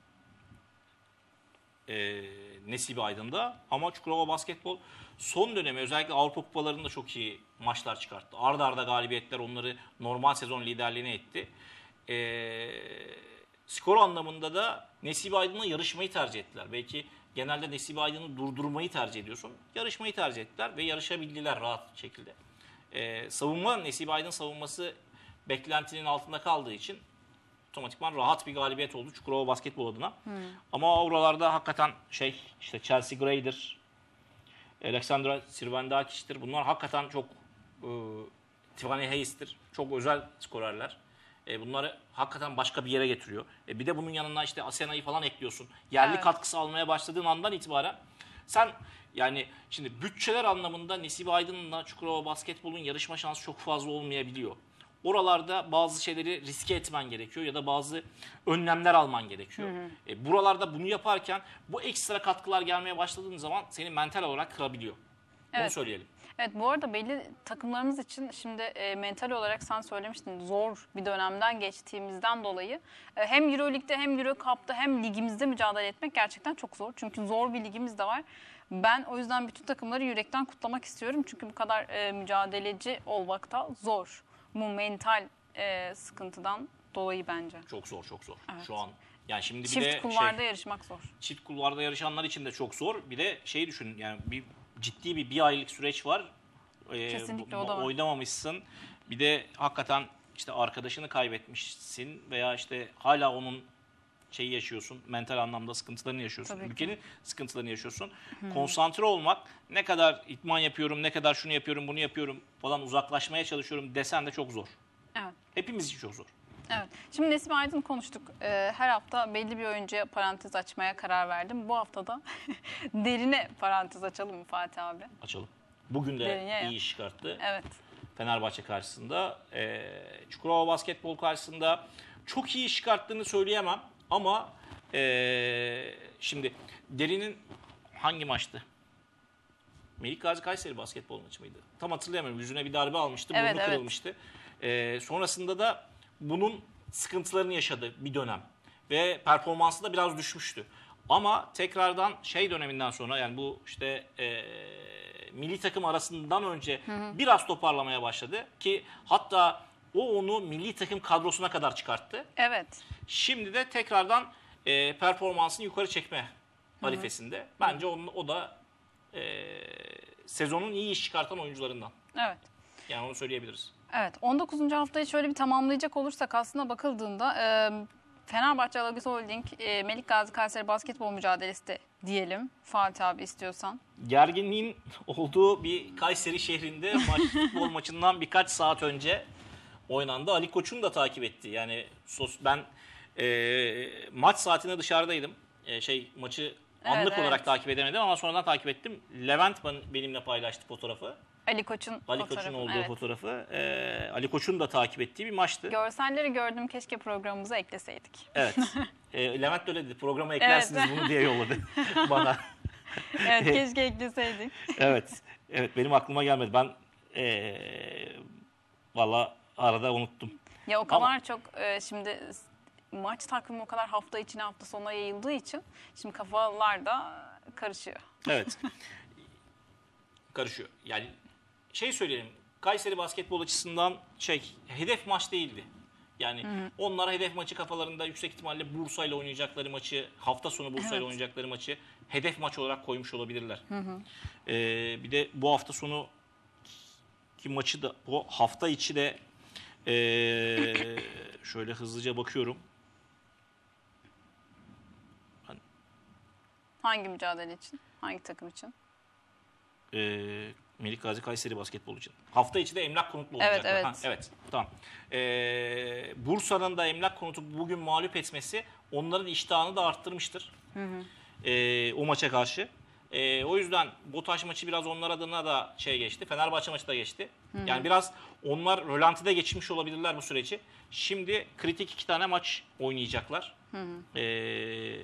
e, Nesibe Aydın'da ama Çukurova basketbol son dönemi özellikle Avrupa kupalarında çok iyi maçlar çıkarttı. Arda arda galibiyetler onları normal sezon liderliğine etti. E, skor anlamında da Nesibe Aydın'la yarışmayı tercih ettiler. Belki genelde Nesibe Aydın'ı durdurmayı tercih ediyorsun. Yarışmayı tercih ettiler ve yarışabildiler rahat şekilde. Ee, savunma, Nesibe Aydın savunması beklentinin altında kaldığı için otomatikman rahat bir galibiyet oldu Çukurova Basketbol adına. Hmm. Ama oralarda hakikaten şey işte Chelsea Gray'dir, Alexandra Sirvendakis'tir. Bunlar hakikaten çok e, Tiffany Hayes'tir. Çok özel skorerler. E, bunları hakikaten başka bir yere getiriyor. E, bir de bunun yanına işte Asena'yı falan ekliyorsun. Yerli evet. katkısı almaya başladığın andan itibaren sen yani şimdi bütçeler anlamında Nesibe Aydın'la Çukurova Basketbol'un yarışma şansı çok fazla olmayabiliyor. Oralarda bazı şeyleri riske etmen gerekiyor ya da bazı önlemler alman gerekiyor. Hı hı. E, buralarda bunu yaparken bu ekstra katkılar gelmeye başladığın zaman seni mental olarak kırabiliyor. Evet. Bunu söyleyelim. Evet, bu arada belli takımlarımız için şimdi e, mental olarak sen söylemiştin zor bir dönemden geçtiğimizden dolayı e, hem Euroleague'de hem Eurocup'ta hem ligimizde mücadele etmek gerçekten çok zor. Çünkü zor bir ligimiz de var. Ben o yüzden bütün takımları yürekten kutlamak istiyorum. Çünkü bu kadar e, mücadeleci olmak da zor. Bu mental e, sıkıntıdan dolayı bence. Çok zor, çok zor. Evet. Şu an yani şimdi bir çift de kulvarda şey, yarışmak zor. Çift kulvarda yarışanlar için de çok zor. Bir de şeyi düşün yani bir ciddi bir bir aylık süreç var. Kesinlikle ee, o da var. Oynamamışsın. Bir de hakikaten işte arkadaşını kaybetmişsin veya işte hala onun şeyi yaşıyorsun. Mental anlamda sıkıntılarını yaşıyorsun. Tabii Ülkenin ki. sıkıntılarını yaşıyorsun. Hmm. Konsantre olmak, ne kadar idman yapıyorum, ne kadar şunu yapıyorum, bunu yapıyorum falan uzaklaşmaya çalışıyorum desen de çok zor. Evet. Hepimiz için çok zor. Evet. Şimdi Nesibe Aydın konuştuk. Ee, her hafta belli bir oyuncuya parantez açmaya karar verdim. Bu hafta da derine parantez açalım mı Fatih abi? Açalım. Bugün de Derine iyi iş çıkarttı. Evet. Fenerbahçe karşısında. E, Çukurova Basketbol karşısında çok iyi iş çıkarttığını söyleyemem. Ama e, şimdi derinin hangi maçtı? Melik Gazi Kayseri basketbol maçı mıydı? Tam hatırlayamıyorum. Yüzüne bir darbe almıştı. Evet, burnu evet. kırılmıştı. E, sonrasında da bunun sıkıntılarını yaşadı bir dönem. Ve performansı da biraz düşmüştü. Ama tekrardan şey döneminden sonra yani bu işte e, milli takım arasından önce hı hı. biraz toparlamaya başladı. Ki hatta o onu milli takım kadrosuna kadar çıkarttı. Evet. Şimdi de tekrardan e, performansını yukarı çekme arifesinde. Bence onun, o da e, sezonun iyi iş çıkartan oyuncularından. Evet. Yani onu söyleyebiliriz. Evet. on dokuzuncu haftayı şöyle bir tamamlayacak olursak aslında bakıldığında e, Fenerbahçe Alagöz Holding e, Melik Gazi Kayseri basketbol mücadelesi de diyelim. Fatih abi istiyorsan. Gerginliğin olduğu bir Kayseri şehrinde maç, futbol maçından birkaç saat önce oynandı. Ali Koç'un da takip etti. Yani sos, ben e, maç saatinde dışarıdaydım. E, şey maçı anlık evet, olarak evet. takip edemedim ama sonradan takip ettim. Levent benimle paylaştı fotoğrafı. Ali Koç'un Ali Koç'un olduğu evet. fotoğrafı. E, Ali Koç'un da takip ettiği bir maçtı. Görselleri gördüm. Keşke programımıza ekleseydik. Evet. E, Levent de öyle dedi. Programa eklersiniz evet. bunu diye yolladı bana. Evet. Keşke ekleseydik. Evet. Evet. Benim aklıma gelmedi. Ben e, valla arada unuttum. Ya o kadar Ama, çok e, şimdi maç takvimi o kadar hafta içine hafta sonuna yayıldığı için şimdi kafalar da karışıyor. Evet. Karışıyor. Yani şey söyleyelim. Kayseri basketbol açısından şey hedef maç değildi. Yani hı hı. onlar hedef maçı kafalarında yüksek ihtimalle Bursa ile oynayacakları maçı, hafta sonu Bursa ile evet. oynayacakları maçı hedef maç olarak koymuş olabilirler. Hı hı. Ee, bir de bu hafta sonu ki maçı da bu hafta içi de ee, şöyle hızlıca bakıyorum. Ben, hangi mücadele için? Hangi takım için? Ee, Melik Gazi Kayseri basketbol için. Hafta içi de Emlak Konutlu olacaklar. Evet, evet. Ha, evet, tamam. Ee, Bursa'nın da Emlak Konut'u bugün mağlup etmesi onların iştahını da arttırmıştır. Hı hı. Ee, o maça karşı. Ee, o yüzden BOTAŞ maçı biraz onlar adına da şey geçti. Fenerbahçe maçı da geçti. Hı hı. Yani biraz onlar rölantide geçmiş olabilirler bu süreci. Şimdi kritik iki tane maç oynayacaklar. Hı hı. Ee,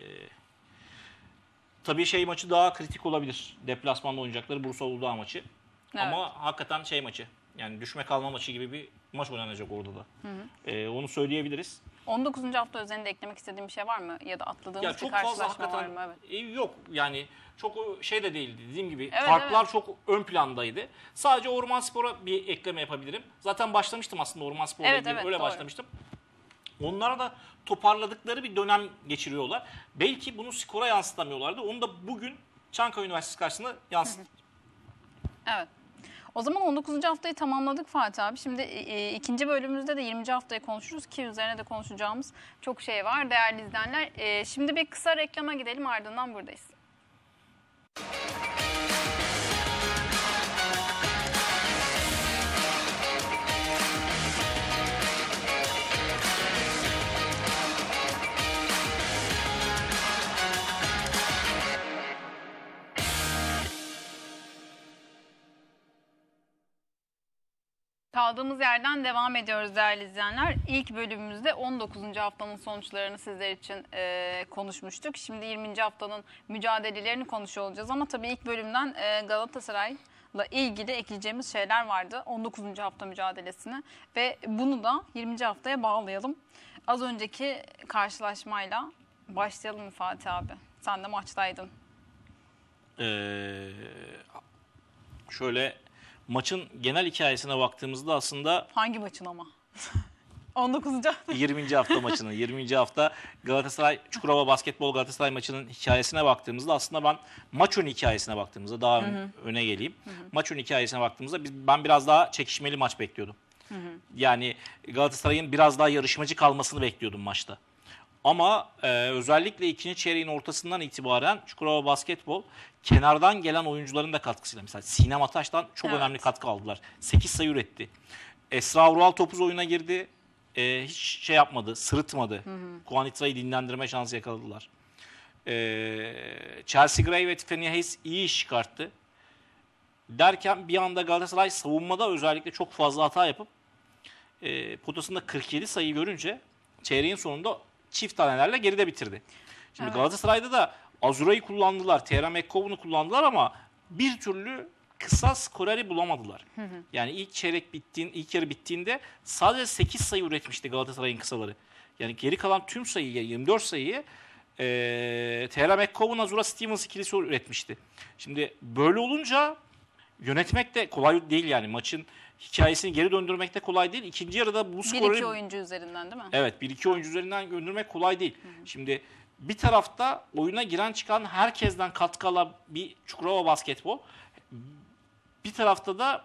tabii şey maçı daha kritik olabilir. Deplasmanda oynayacakları Bursa Uludağ maçı. Evet. Ama hakikaten şey maçı. Yani düşme kalma maçı gibi bir maç oynanacak orada da. Hı hı. Ee, onu söyleyebiliriz. on dokuzuncu hafta üzerinde eklemek istediğim bir şey var mı? Ya da atladığımız ya bir karşılaşma var mı? Evet. Yok yani çok şey de değildi. Dediğim gibi evet, farklar evet. çok ön plandaydı. Sadece Ormanspor'a bir ekleme yapabilirim. Zaten başlamıştım aslında Ormanspor'la evet, ilgili. Evet, öyle doğru. başlamıştım. Onlara da toparladıkları bir dönem geçiriyorlar. Belki bunu skora yansıtamıyorlardı. Onu da bugün Çankaya Üniversitesi karşısında yansıttı. Evet. O zaman on dokuzuncu haftayı tamamladık Fatih abi. Şimdi e, ikinci bölümümüzde de yirminci haftayı konuşuruz ki üzerine de konuşacağımız çok şey var değerli izleyenler. E, şimdi bir kısa reklama gidelim, ardından buradayız. Kaldığımız yerden devam ediyoruz değerli izleyenler. İlk bölümümüzde on dokuzuncu haftanın sonuçlarını sizler için e, konuşmuştuk. Şimdi yirminci haftanın mücadelelerini konuşuyor olacağız. Ama tabii ilk bölümden e, Galatasaray'la ilgili ekleyeceğimiz şeyler vardı. on dokuzuncu hafta mücadelesini ve bunu da yirminci haftaya bağlayalım. Az önceki karşılaşmayla başlayalım mı Fatih abi? Sen de maçtaydın. Ee, şöyle... Maçın genel hikayesine baktığımızda aslında... Hangi maçın ama? on dokuzuncu hafta. yirminci hafta maçının, yirminci hafta Galatasaray, Çukurova Basketbol Galatasaray maçının hikayesine baktığımızda aslında ben maç ön hikayesine baktığımızda daha hı hı. öne geleyim. Hı hı. Maç ön hikayesine baktığımızda biz, ben biraz daha çekişmeli maç bekliyordum. Hı hı. Yani Galatasaray'ın biraz daha yarışmacı kalmasını bekliyordum maçta. Ama e, özellikle ikinci çeyreğin ortasından itibaren Çukurova Basketbol kenardan gelen oyuncuların da katkısıyla, mesela Sinem Ataş'tan çok evet. önemli katkı aldılar. sekiz sayı üretti. Esra Vural topuz oyuna girdi. E, hiç şey yapmadı, sırıtmadı. Kuanitra'yı dinlendirme şansı yakaladılar. E, Chelsea Gray ve Tiffany Hayes iyi iş çıkarttı. Derken bir anda Galatasaray savunmada özellikle çok fazla hata yapıp e, potasında kırk yedi sayı görünce çeyreğin sonunda çift tanelerle geride bitirdi. Şimdi evet. Galatasaray'da da Azura'yı kullandılar, Tera McCowan'u kullandılar ama bir türlü kısa skoreri bulamadılar. Hı hı. Yani ilk çeyrek bittiğin, ilk yarı bittiğinde sadece sekiz sayı üretmişti Galatasaray'ın kısaları. Yani geri kalan tüm sayıyı, yirmi dört sayıyı e, Tera McCowan, Azura Stevens ikilisi üretmişti. Şimdi böyle olunca yönetmek de kolay değil yani. Maçın hikayesini geri döndürmek de kolay değil. İkinci yarıda bu skoreri... bir iki oyuncu üzerinden değil mi? Evet, bir iki oyuncu üzerinden döndürmek kolay değil. Hı hı. Şimdi bir tarafta oyuna giren çıkan herkesten katkı alan bir Çukurova Basketbol. Bir tarafta da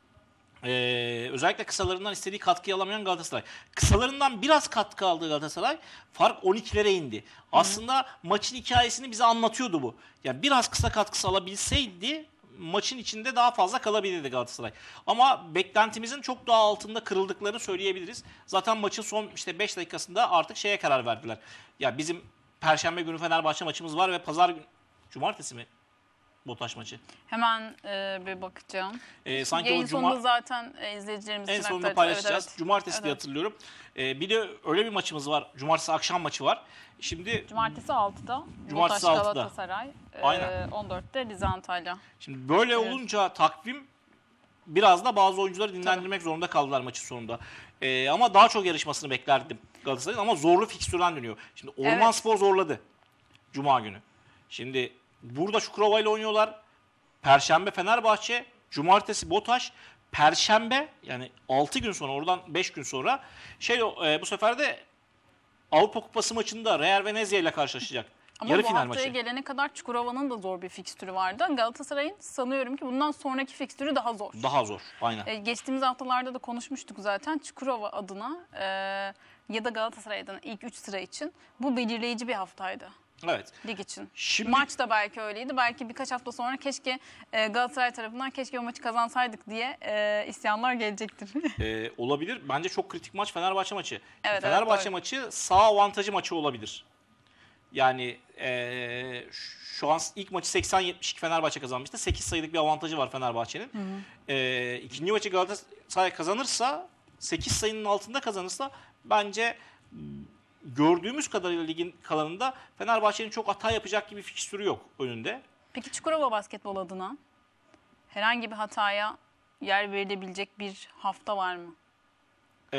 e, özellikle kısalarından istediği katkıyı alamayan Galatasaray. Kısalarından biraz katkı aldığı Galatasaray fark on ikilere indi. Hı hı. Aslında maçın hikayesini bize anlatıyordu bu. Yani biraz kısa katkısı alabilseydi maçın içinde daha fazla kalabilirdi Galatasaray. Ama beklentimizin çok daha altında kırıldıklarını söyleyebiliriz. Zaten maçın son işte beş dakikasında artık şeye karar verdiler. Ya bizim Perşembe günü Fenerbahçe maçımız var ve pazar günü, cumartesi mi? BOTAŞ maçı. Hemen e, bir bakacağım. E, sanki Yayın o cuma... sonunda zaten e, izleyicilerimiz en için sonunda aktaracağız. paylaşacağız. Evet, evet. Cumartesi evet. diye hatırlıyorum. E, bir de öyle bir maçımız var. Cumartesi akşam maçı var. Şimdi Cumartesi altıda. Cumartesi BOTAŞ altıda. Galatasaray. Aynen. E, on dörtte Rize Antalya. Şimdi böyle evet. olunca takvim biraz da bazı oyuncuları dinlendirmek Tabii. zorunda kaldılar maçın sonunda. E, ama daha çok yarışmasını beklerdim Galatasaray'ın ama zorlu fikstürden dönüyor. Şimdi Orman evet. Spor zorladı Cuma günü. Şimdi burada Çukurova ile oynuyorlar. Perşembe Fenerbahçe, Cumartesi BOTAŞ, Perşembe yani altı gün sonra oradan beş gün sonra şey e, bu sefer de Avrupa Kupası maçında Real Venezia ile karşılaşacak. Ama Yarı bu final haftaya maçı. gelene kadar Çukurova'nın da zor bir fikstürü vardı. Galatasaray'ın sanıyorum ki bundan sonraki fikstürü daha zor. Daha zor, aynen. Ee, geçtiğimiz haftalarda da konuşmuştuk zaten. Çukurova adına e, ya da Galatasaray adına ilk üç sıra için bu belirleyici bir haftaydı. Evet. Lig için. Şimdi... Maç da belki öyleydi. Belki birkaç hafta sonra keşke e, Galatasaray tarafından keşke o maçı kazansaydık diye e, isyanlar gelecektir. ee, olabilir. Bence çok kritik maç Fenerbahçe maçı. Evet, Fenerbahçe evet, maçı sağ avantajı maçı olabilir. Yani e, şu an ilk maçı seksen yetmiş iki Fenerbahçe kazanmıştı. sekiz sayılık bir avantajı var Fenerbahçe'nin. E, ikinci maçı Galatasaray kazanırsa, sekiz sayının altında kazanırsa bence gördüğümüz kadarıyla ligin kalanında Fenerbahçe'nin çok hata yapacak gibi fikstürü yok önünde. Peki Çukurova Basketbol adına herhangi bir hataya yer verilebilecek bir hafta var mı? Ee,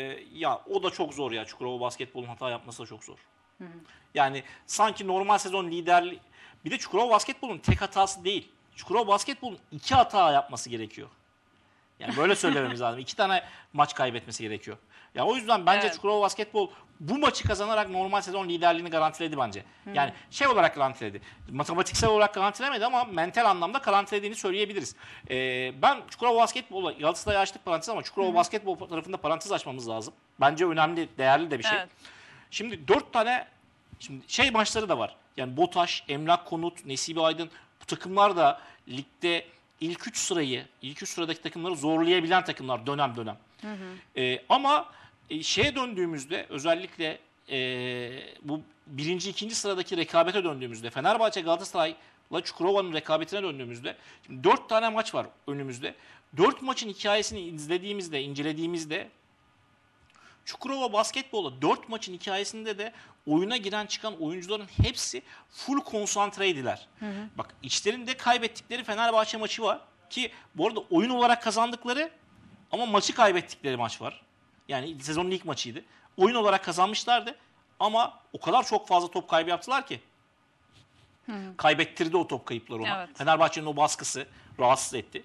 ya o da çok zor ya. Çukurova Basketbol'un hata yapması da çok zor. Hı hı. Yani sanki normal sezon liderliği... Bir de Çukurova Basketbol'un tek hatası değil. Çukurova Basketbol'un iki hata yapması gerekiyor. Yani böyle söylememiz lazım. İki tane maç kaybetmesi gerekiyor. Ya o yüzden bence Evet. Çukurova Basketbol bu maçı kazanarak normal sezon liderliğini garantiledi bence. Yani şey olarak garantiledi. Matematiksel olarak garantilemedi ama mental anlamda garantilediğini söyleyebiliriz. Ee, ben Çukurova Basketbol'la Galatasaray'ı açtık parantez ama Çukurova Basketbol tarafında parantez açmamız lazım. Bence önemli, değerli de bir şey. Evet. Şimdi dört tane şimdi şey maçları da var. Yani Botaş, Emlak Konut, Nesibe Aydın bu takımlar da ligde ilk üç sırayı, ilk üç sıradaki takımları zorlayabilen takımlar dönem dönem. Hı hı. Ee, ama e, şeye döndüğümüzde özellikle e, bu birinci, ikinci sıradaki rekabete döndüğümüzde Fenerbahçe, Galatasaray'la Çukurova'nın rekabetine döndüğümüzde şimdi dört tane maç var önümüzde. Dört maçın hikayesini izlediğimizde, incelediğimizde Çukurova Basketbol'la dört maçın hikayesinde de oyuna giren çıkan oyuncuların hepsi full konsantreydiler. Hı hı. Bak içlerinde kaybettikleri Fenerbahçe maçı var ki bu arada oyun olarak kazandıkları ama maçı kaybettikleri maç var. Yani sezonun ilk maçıydı. Oyun olarak kazanmışlardı ama o kadar çok fazla top kaybı yaptılar ki. Hı hı. Kaybettirdi o top kayıpları ona. Evet. Fenerbahçe'nin o baskısı rahatsız etti.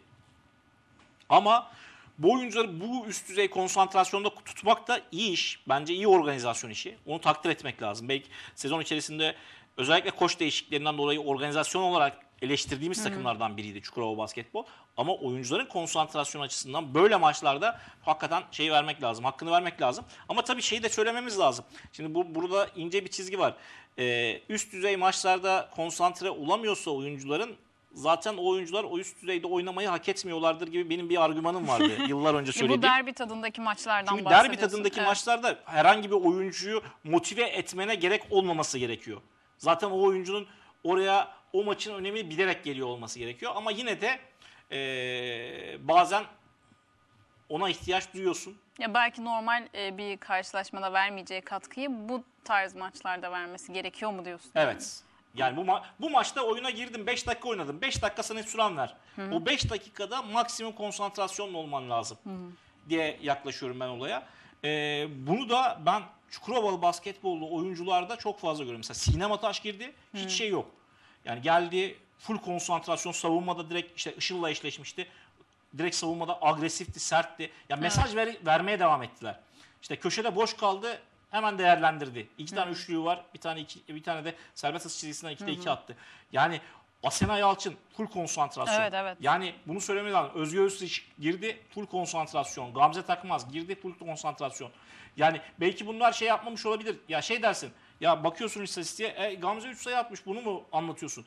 Ama bu oyuncuları bu üst düzey konsantrasyonda tutmak da iyi iş. Bence iyi organizasyon işi. Onu takdir etmek lazım. Belki sezon içerisinde özellikle koç değişikliklerinden dolayı organizasyon olarak eleştirdiğimiz Hı-hı. takımlardan biriydi Çukurova Basketbol. Ama oyuncuların konsantrasyon açısından böyle maçlarda hakikaten şeyi vermek lazım. Hakkını vermek lazım. Ama tabii şeyi de söylememiz lazım. Şimdi bu, burada ince bir çizgi var. Ee, üst düzey maçlarda konsantre olamıyorsa oyuncuların zaten o oyuncular o üst düzeyde oynamayı hak etmiyorlardır gibi benim bir argümanım vardı yıllar önce söylediğim. Bu derbi tadındaki maçlardan Çünkü bahsediyorsun. derbi tadındaki evet. maçlarda herhangi bir oyuncuyu motive etmene gerek olmaması gerekiyor. Zaten o oyuncunun oraya o maçın önemini bilerek geliyor olması gerekiyor. Ama yine de ee, bazen ona ihtiyaç duyuyorsun. Ya belki normal e, bir karşılaşmada vermeyeceği katkıyı bu tarz maçlarda vermesi gerekiyor mu diyorsun? Evet. Yani bu ma- bu maçta oyuna girdim, beş dakika oynadım. beş dakika sana süren ver. Hı-hı. O beş dakikada maksimum konsantrasyonla olman lazım Hı-hı. diye yaklaşıyorum ben olaya. Ee, bunu da ben Çukurova basketbollu oyuncularda çok fazla görüyorum. Mesela Sinem Ataş girdi, hiç Hı-hı. şey yok. Yani geldi full konsantrasyon, savunmada direkt işte Işıl'la eşleşmişti. Direkt savunmada agresifti, sertti. Yani mesaj ver- vermeye devam ettiler. İşte köşede boş kaldı. Hemen değerlendirdi. İki tane Hı-hı. üçlüğü var. Bir tane iki, bir tane de serbest atış çizgisinden ikide iki attı. Yani Asena Yalçın full konsantrasyon. Evet, evet. Yani bunu söylememiz lazım. Özge Öztürk girdi full konsantrasyon. Gamze Takmaz girdi full konsantrasyon. Yani belki bunlar şey yapmamış olabilir. Ya şey dersin. Ya bakıyorsun istatistiğe e, Gamze üç sayı atmış. Bunu mu anlatıyorsun?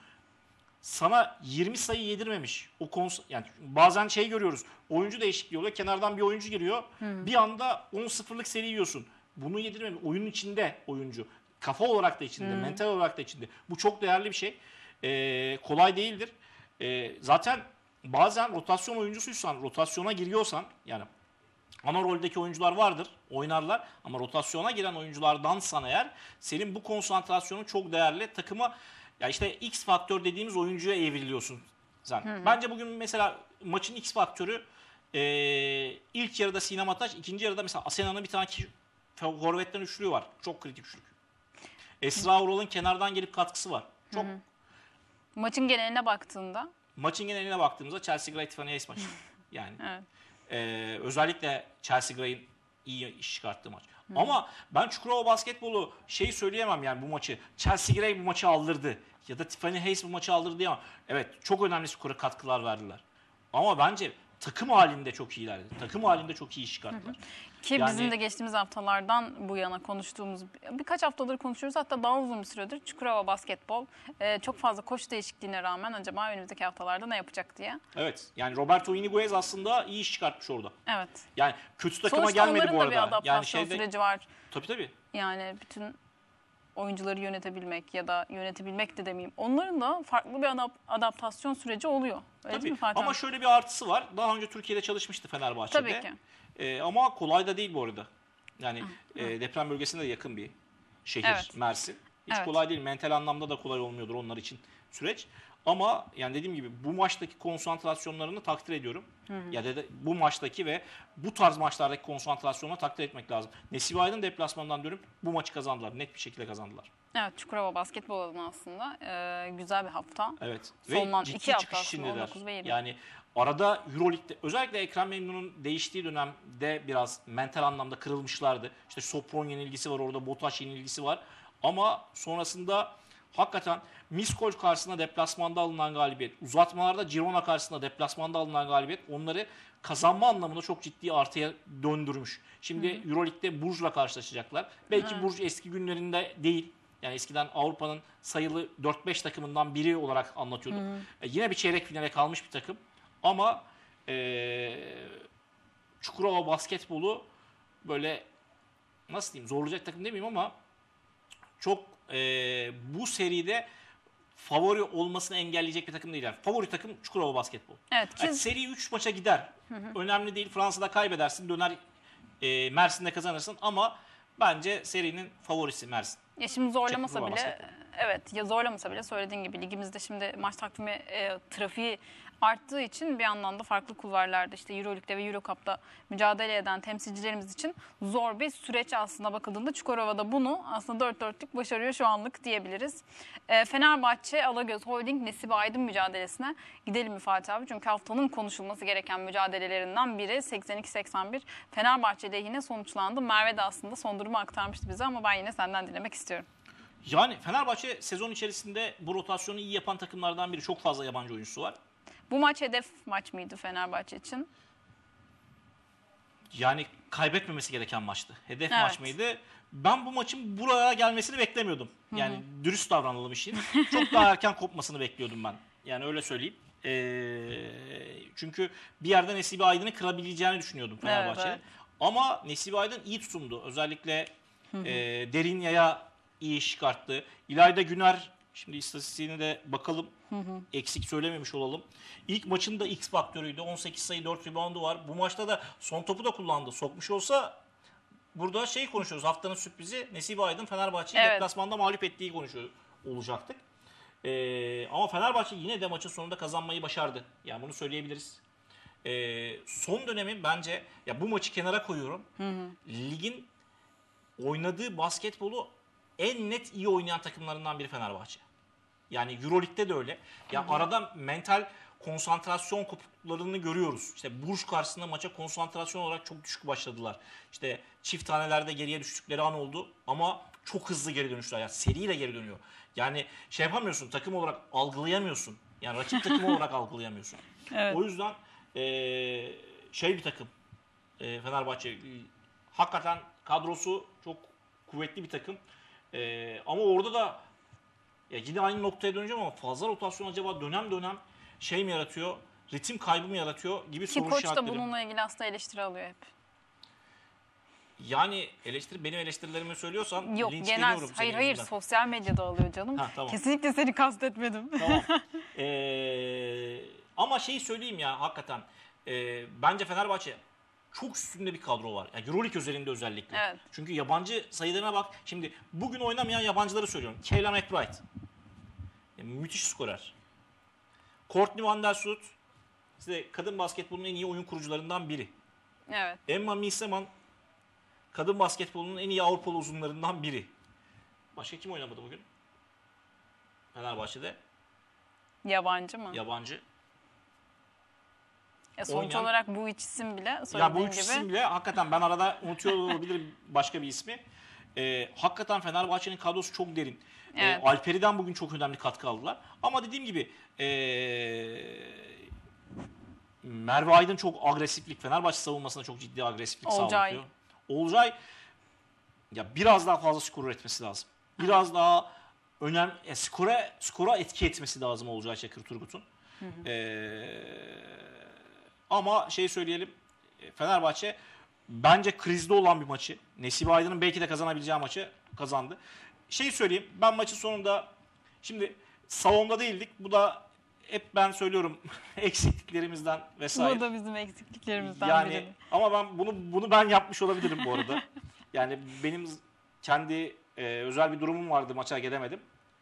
Sana yirmi sayı yedirmemiş. O kons- yani bazen şey görüyoruz. Oyuncu değişikliği oluyor. Kenardan bir oyuncu giriyor. Hı-hı. Bir anda on sıfırlık seri yiyorsun. Bunu yedirmemiş. Oyunun içinde oyuncu. Kafa olarak da içinde, hmm. mental olarak da içinde. Bu çok değerli bir şey. Ee, kolay değildir. Ee, zaten bazen rotasyon oyuncusuysan, rotasyona giriyorsan, yani ana roldeki oyuncular vardır, oynarlar. Ama rotasyona giren oyunculardansan eğer, senin bu konsantrasyonun çok değerli. Takıma, ya işte X faktör dediğimiz oyuncuya evriliyorsun sen. Hmm. Bence bugün mesela maçın X faktörü e, ilk yarıda Sinem Ataş, ikinci yarıda mesela Asena'nın bir tane forvetten üçlüğü var. Çok kritik üçlük. Esra Ural'ın kenardan gelip katkısı var. Çok. Hı hı. Maçın geneline baktığında? Maçın geneline baktığımızda Chelsea Gray Tiffany Hayes maçı. Yani evet. e, özellikle Chelsea Gray'in iyi iş çıkarttığı maç. Hı. Ama ben Çukurova Basketbolu şeyi söyleyemem yani bu maçı. Chelsea Gray bu maçı aldırdı. Ya da Tiffany Hayes bu maçı aldırdı diyemem. Evet çok önemli skora katkılar verdiler. Ama bence takım halinde çok iyilerdi. Takım halinde çok iyi iş çıkarttılar. Hı hı. Ki yani, bizim de geçtiğimiz haftalardan bu yana konuştuğumuz, birkaç haftadır konuşuyoruz. Hatta daha uzun bir süredir Çukurova Basketbol e, çok fazla koç değişikliğine rağmen acaba önümüzdeki haftalarda ne yapacak diye. Evet. Yani Roberto Iniguez aslında iyi iş çıkartmış orada. Evet. Yani kötü takıma sonuçta gelmedi bu arada. Bir adaptasyon yani şeyde, süreci var. Tabii tabii. Yani bütün oyuncuları yönetebilmek ya da yönetebilmek de demeyeyim. Onların da farklı bir adap- adaptasyon süreci oluyor. Öyle tabii. mi Fatih? Ama şöyle bir artısı var. Daha önce Türkiye'de çalışmıştı Fenerbahçe'de. Tabii ki. Ee, ama kolay da değil bu arada. Yani hı, e, deprem bölgesine de yakın bir şehir evet. Mersin. Hiç evet. kolay değil. Mental anlamda da kolay olmuyordur onlar için süreç. Ama yani dediğim gibi bu maçtaki konsantrasyonlarını takdir ediyorum. Hı hı. Ya da bu maçtaki ve bu tarz maçlardaki konsantrasyonunu takdir etmek lazım. Nesibe Aydın deplasmandan dönüp bu maçı kazandılar. Net bir şekilde kazandılar. Evet, Çukurova basketbol adına aslında e, güzel bir hafta. Evet. Sondan ve ciddi iki hafta çıkış aslında, içindeler. on dokuz ve yirmi. Yani arada Euroleague'de özellikle Ekrem Memnun'un değiştiği dönemde biraz mental anlamda kırılmışlardı. İşte Sopron yenilgisi var orada, Botaş yenilgisi var. Ama sonrasında hakikaten Miskolc karşısında deplasmanda alınan galibiyet, uzatmalarda Girona karşısında deplasmanda alınan galibiyet onları kazanma anlamında çok ciddi artıya döndürmüş. Şimdi Hı. Euroleague'de Burj'la karşılaşacaklar. Belki Burj eski günlerinde değil. Yani eskiden Avrupa'nın sayılı dört beş takımından biri olarak anlatıyorduk. E, yine bir çeyrek finale kalmış bir takım. Ama e, Çukurova basketbolu böyle nasıl diyeyim zorlayacak takım demeyeyim ama çok e, bu seride favori olmasını engelleyecek bir takım değil. Yani favori takım Çukurova basketbol. Evet, ki... yani seri üç maça gider. Hı hı. Önemli değil. Fransa'da kaybedersin, döner e, Mersin'de kazanırsın ama bence serinin favorisi Mersin. Ya şimdi zorlamasa bile, evet ya zorlamasa bile söylediğin gibi ligimizde şimdi maç takvimi e, trafiği arttığı için bir yandan da farklı kulvarlarda işte Euroleague'de ve Eurocup'ta mücadele eden temsilcilerimiz için zor bir süreç aslında bakıldığında. Çukurova'da bunu aslında dört dörtlük başarıyor şu anlık diyebiliriz. E, Fenerbahçe Alagöz Holding Nesibe Aydın mücadelesine gidelim mi Fatih abi? Çünkü haftanın konuşulması gereken mücadelelerinden biri seksen iki seksen bir Fenerbahçe lehine sonuçlandı. Merve de aslında son durumu aktarmıştı bize ama ben yine senden dinlemek istiyorum. Yani Fenerbahçe sezon içerisinde bu rotasyonu iyi yapan takımlardan biri. Çok fazla yabancı oyuncusu var. Bu maç hedef maç mıydı Fenerbahçe için? Yani kaybetmemesi gereken maçtı. Hedef evet. maç mıydı? Ben bu maçın buraya gelmesini beklemiyordum. Yani Hı-hı. dürüst davranalım işin. Çok daha erken kopmasını bekliyordum ben. Yani öyle söyleyeyim. Ee, çünkü bir yerden Nesibe Aydın'ı kırabileceğini düşünüyordum Fenerbahçe'nin. Evet, evet. Ama Nesibe Aydın iyi tutumdu. Özellikle e, derin yaya iyi iş çıkarttı. İlayda Güner, şimdi istatistiğine de bakalım. Hı hı. Eksik söylememiş olalım. İlk maçında X faktörüydü. on sekiz sayı dört reboundu var. Bu maçta da son topu da kullandı. Sokmuş olsa burada şey konuşuyoruz. Haftanın sürprizi Nesibe Aydın Fenerbahçe'yi evet. deplasmanda mağlup ettiği konuşuyor olacaktık. Ee, ama Fenerbahçe yine de maçın sonunda kazanmayı başardı. Yani bunu söyleyebiliriz. Ee, son dönemi bence ya bu maçı kenara koyuyorum. Hı hı. Ligin oynadığı basketbolu en net iyi oynayan takımlarından biri Fenerbahçe. Yani Euroleague'de de öyle. Ya hı hı. arada mental konsantrasyon kopukluklarını görüyoruz. İşte Burj karşısında maça konsantrasyon olarak çok düşük başladılar. İşte çift tanelerde geriye düştükleri an oldu ama çok hızlı geri dönüşler. Yani seriyle geri dönüyor. Yani şey yapamıyorsun, takım olarak algılayamıyorsun. Yani rakip takım olarak algılayamıyorsun. Evet. O yüzden ee, şey bir takım e, Fenerbahçe hakikaten kadrosu çok kuvvetli bir takım. Ee, ama orada da ya yine aynı noktaya döneceğim ama fazla rotasyon acaba dönem dönem şey mi yaratıyor, ritim kaybı mı yaratıyor gibi soru işaretleri. Ki koç da bununla ilgili aslında eleştiri alıyor hep. Yani eleştiri benim eleştirilerimi söylüyorsan yok genel hayır hayır yüzünden. Sosyal medyada alıyor canım. Ha, tamam. Kesinlikle seni kastetmedim. Tamam. Ee, ama şeyi söyleyeyim ya hakikaten e, bence Fenerbahçe çok üstünde bir kadro var. Yani Euroleague özelinde özellikle. Evet. Çünkü yabancı sayılarına bak. Şimdi bugün oynamayan yabancıları söylüyorum. Kayla McBride. Yani müthiş skorer. Courtney Van Der Sloot. Size kadın basketbolunun en iyi oyun kurucularından biri. Evet. Emma Miseman. Kadın basketbolunun en iyi Avrupalı uzunlarından biri. Başka kim oynamadı bugün? Fenerbahçe'de. Yabancı mı? Yabancı. Ya sonuç Oynayan, olarak bu üç isim bile söylediğin ya bu üç gibi. isim bile hakikaten ben arada unutuyor olabilirim başka bir ismi. Ee, hakikaten Fenerbahçe'nin kadrosu çok derin. Evet. Ee, Alperi'den bugün çok önemli katkı aldılar. Ama dediğim gibi ee, Merve Aydın çok agresiflik. Fenerbahçe savunmasına çok ciddi agresiflik Olcay. sağlıyor. Olcay ya biraz daha fazla skor üretmesi lazım. Biraz daha önem e, skora skora etki etmesi lazım Olcay Çakır Turgut'un. Ee, ama şey söyleyelim. Fenerbahçe bence krizde olan bir maçı. Nesibe Aydın'ın belki de kazanabileceği maçı kazandı. Şey söyleyeyim. Ben maçın sonunda şimdi salonda değildik. Bu da hep ben söylüyorum eksikliklerimizden vesaire. Bu da bizim eksikliklerimizden yani, biri. Ama ben bunu bunu ben yapmış olabilirim bu arada. Yani benim kendi e, özel bir durumum vardı, maça gelemedim.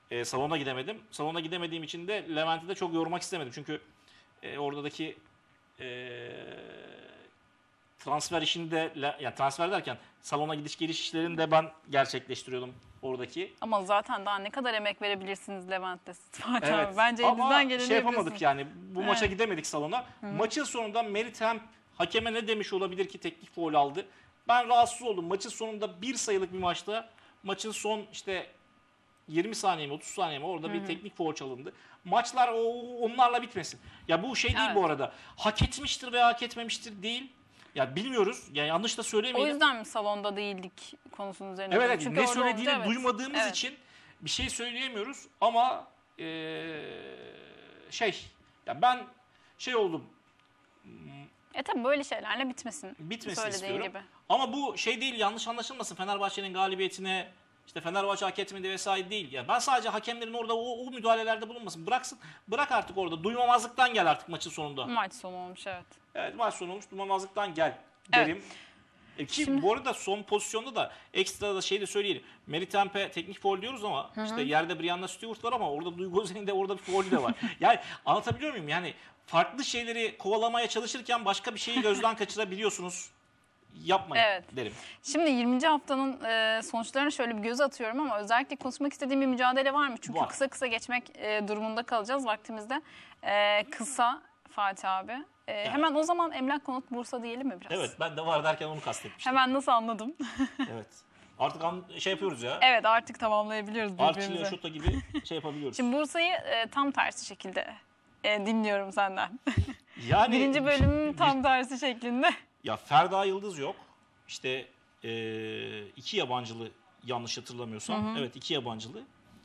e, salona gidemedim. Salona gidemediğim için de Levent'i de çok yormak istemedim. Çünkü e, oradaki e, transfer işinde, yani transfer derken salona gidiş geliş işlerini de ben gerçekleştiriyordum oradaki. Ama zaten daha ne kadar emek verebilirsiniz Levent'te Fatih Evet. abi. Bence Ama elinizden geleni şey yapamadık yapıyorsunuz. yani. Bu Evet. maça gidemedik salona. Hı. Maçın sonunda Merit hem hakeme ne demiş olabilir ki teknik faul aldı. Ben rahatsız oldum. Maçın sonunda bir sayılık bir maçta maçın son işte yirmi saniye mi otuz saniye mi orada Hı-hı. bir teknik faul çalındı. Maçlar o, onlarla bitmesin. Ya bu şey değil evet. bu arada. Hak etmiştir veya hak etmemiştir değil. Ya bilmiyoruz. Ya yanlış da söylemeyelim. O yüzden mi salonda değildik konusunun üzerine? Evet, evet. Çünkü ne söylediğini olunca, evet. duymadığımız evet. için bir şey söyleyemiyoruz ama ee, şey ya ben şey oldum. E tabi böyle şeylerle bitmesin. Bitmesin istiyorum. Gibi. Ama bu şey değil, yanlış anlaşılmasın. Fenerbahçe'nin galibiyetine işte Fenerbahçe hak etmedi vesaire değil. Ya ben sadece hakemlerin orada o, o müdahalelerde bulunmasın. Bıraksın. Bırak artık orada. Duymamazlıktan gel artık maçın sonunda. Maç sonu olmuş evet. Evet maç sonu olmuş. Duymamazlıktan gel derim. Evet. E ki Şimdi... bu arada son pozisyonda da ekstra da şey de söyleyelim. Meritempe teknik faul diyoruz ama Hı-hı. işte yerde Brianna Stewart var ama orada Duygu Özden'in de orada bir faulü de var. Yani anlatabiliyor muyum? Yani farklı şeyleri kovalamaya çalışırken başka bir şeyi gözden kaçırabiliyorsunuz. Yapmayın evet. derim. Şimdi yirminci haftanın e, sonuçlarına şöyle bir göz atıyorum ama özellikle konuşmak istediğim bir mücadele var mı? Çünkü var. kısa kısa geçmek e, durumunda kalacağız vaktimizde. E, kısa Fatih abi. E, evet. Hemen o zaman Emlak Konut Bursa diyelim mi biraz? Evet ben de var derken onu kastetmiştim. Hemen nasıl anladım? evet. Artık an, şey yapıyoruz ya. Evet artık tamamlayabiliyoruz birbirimizi. Arçilya Şuta gibi şey yapabiliyoruz. Şimdi Bursa'yı e, tam tersi şekilde e, dinliyorum senden. Yani birinci bölümün tam tersi şeklinde. Ya Ferda Yıldız yok. İşte e, iki yabancılı yanlış hatırlamıyorsam. Hı hı. Evet iki yabancılı.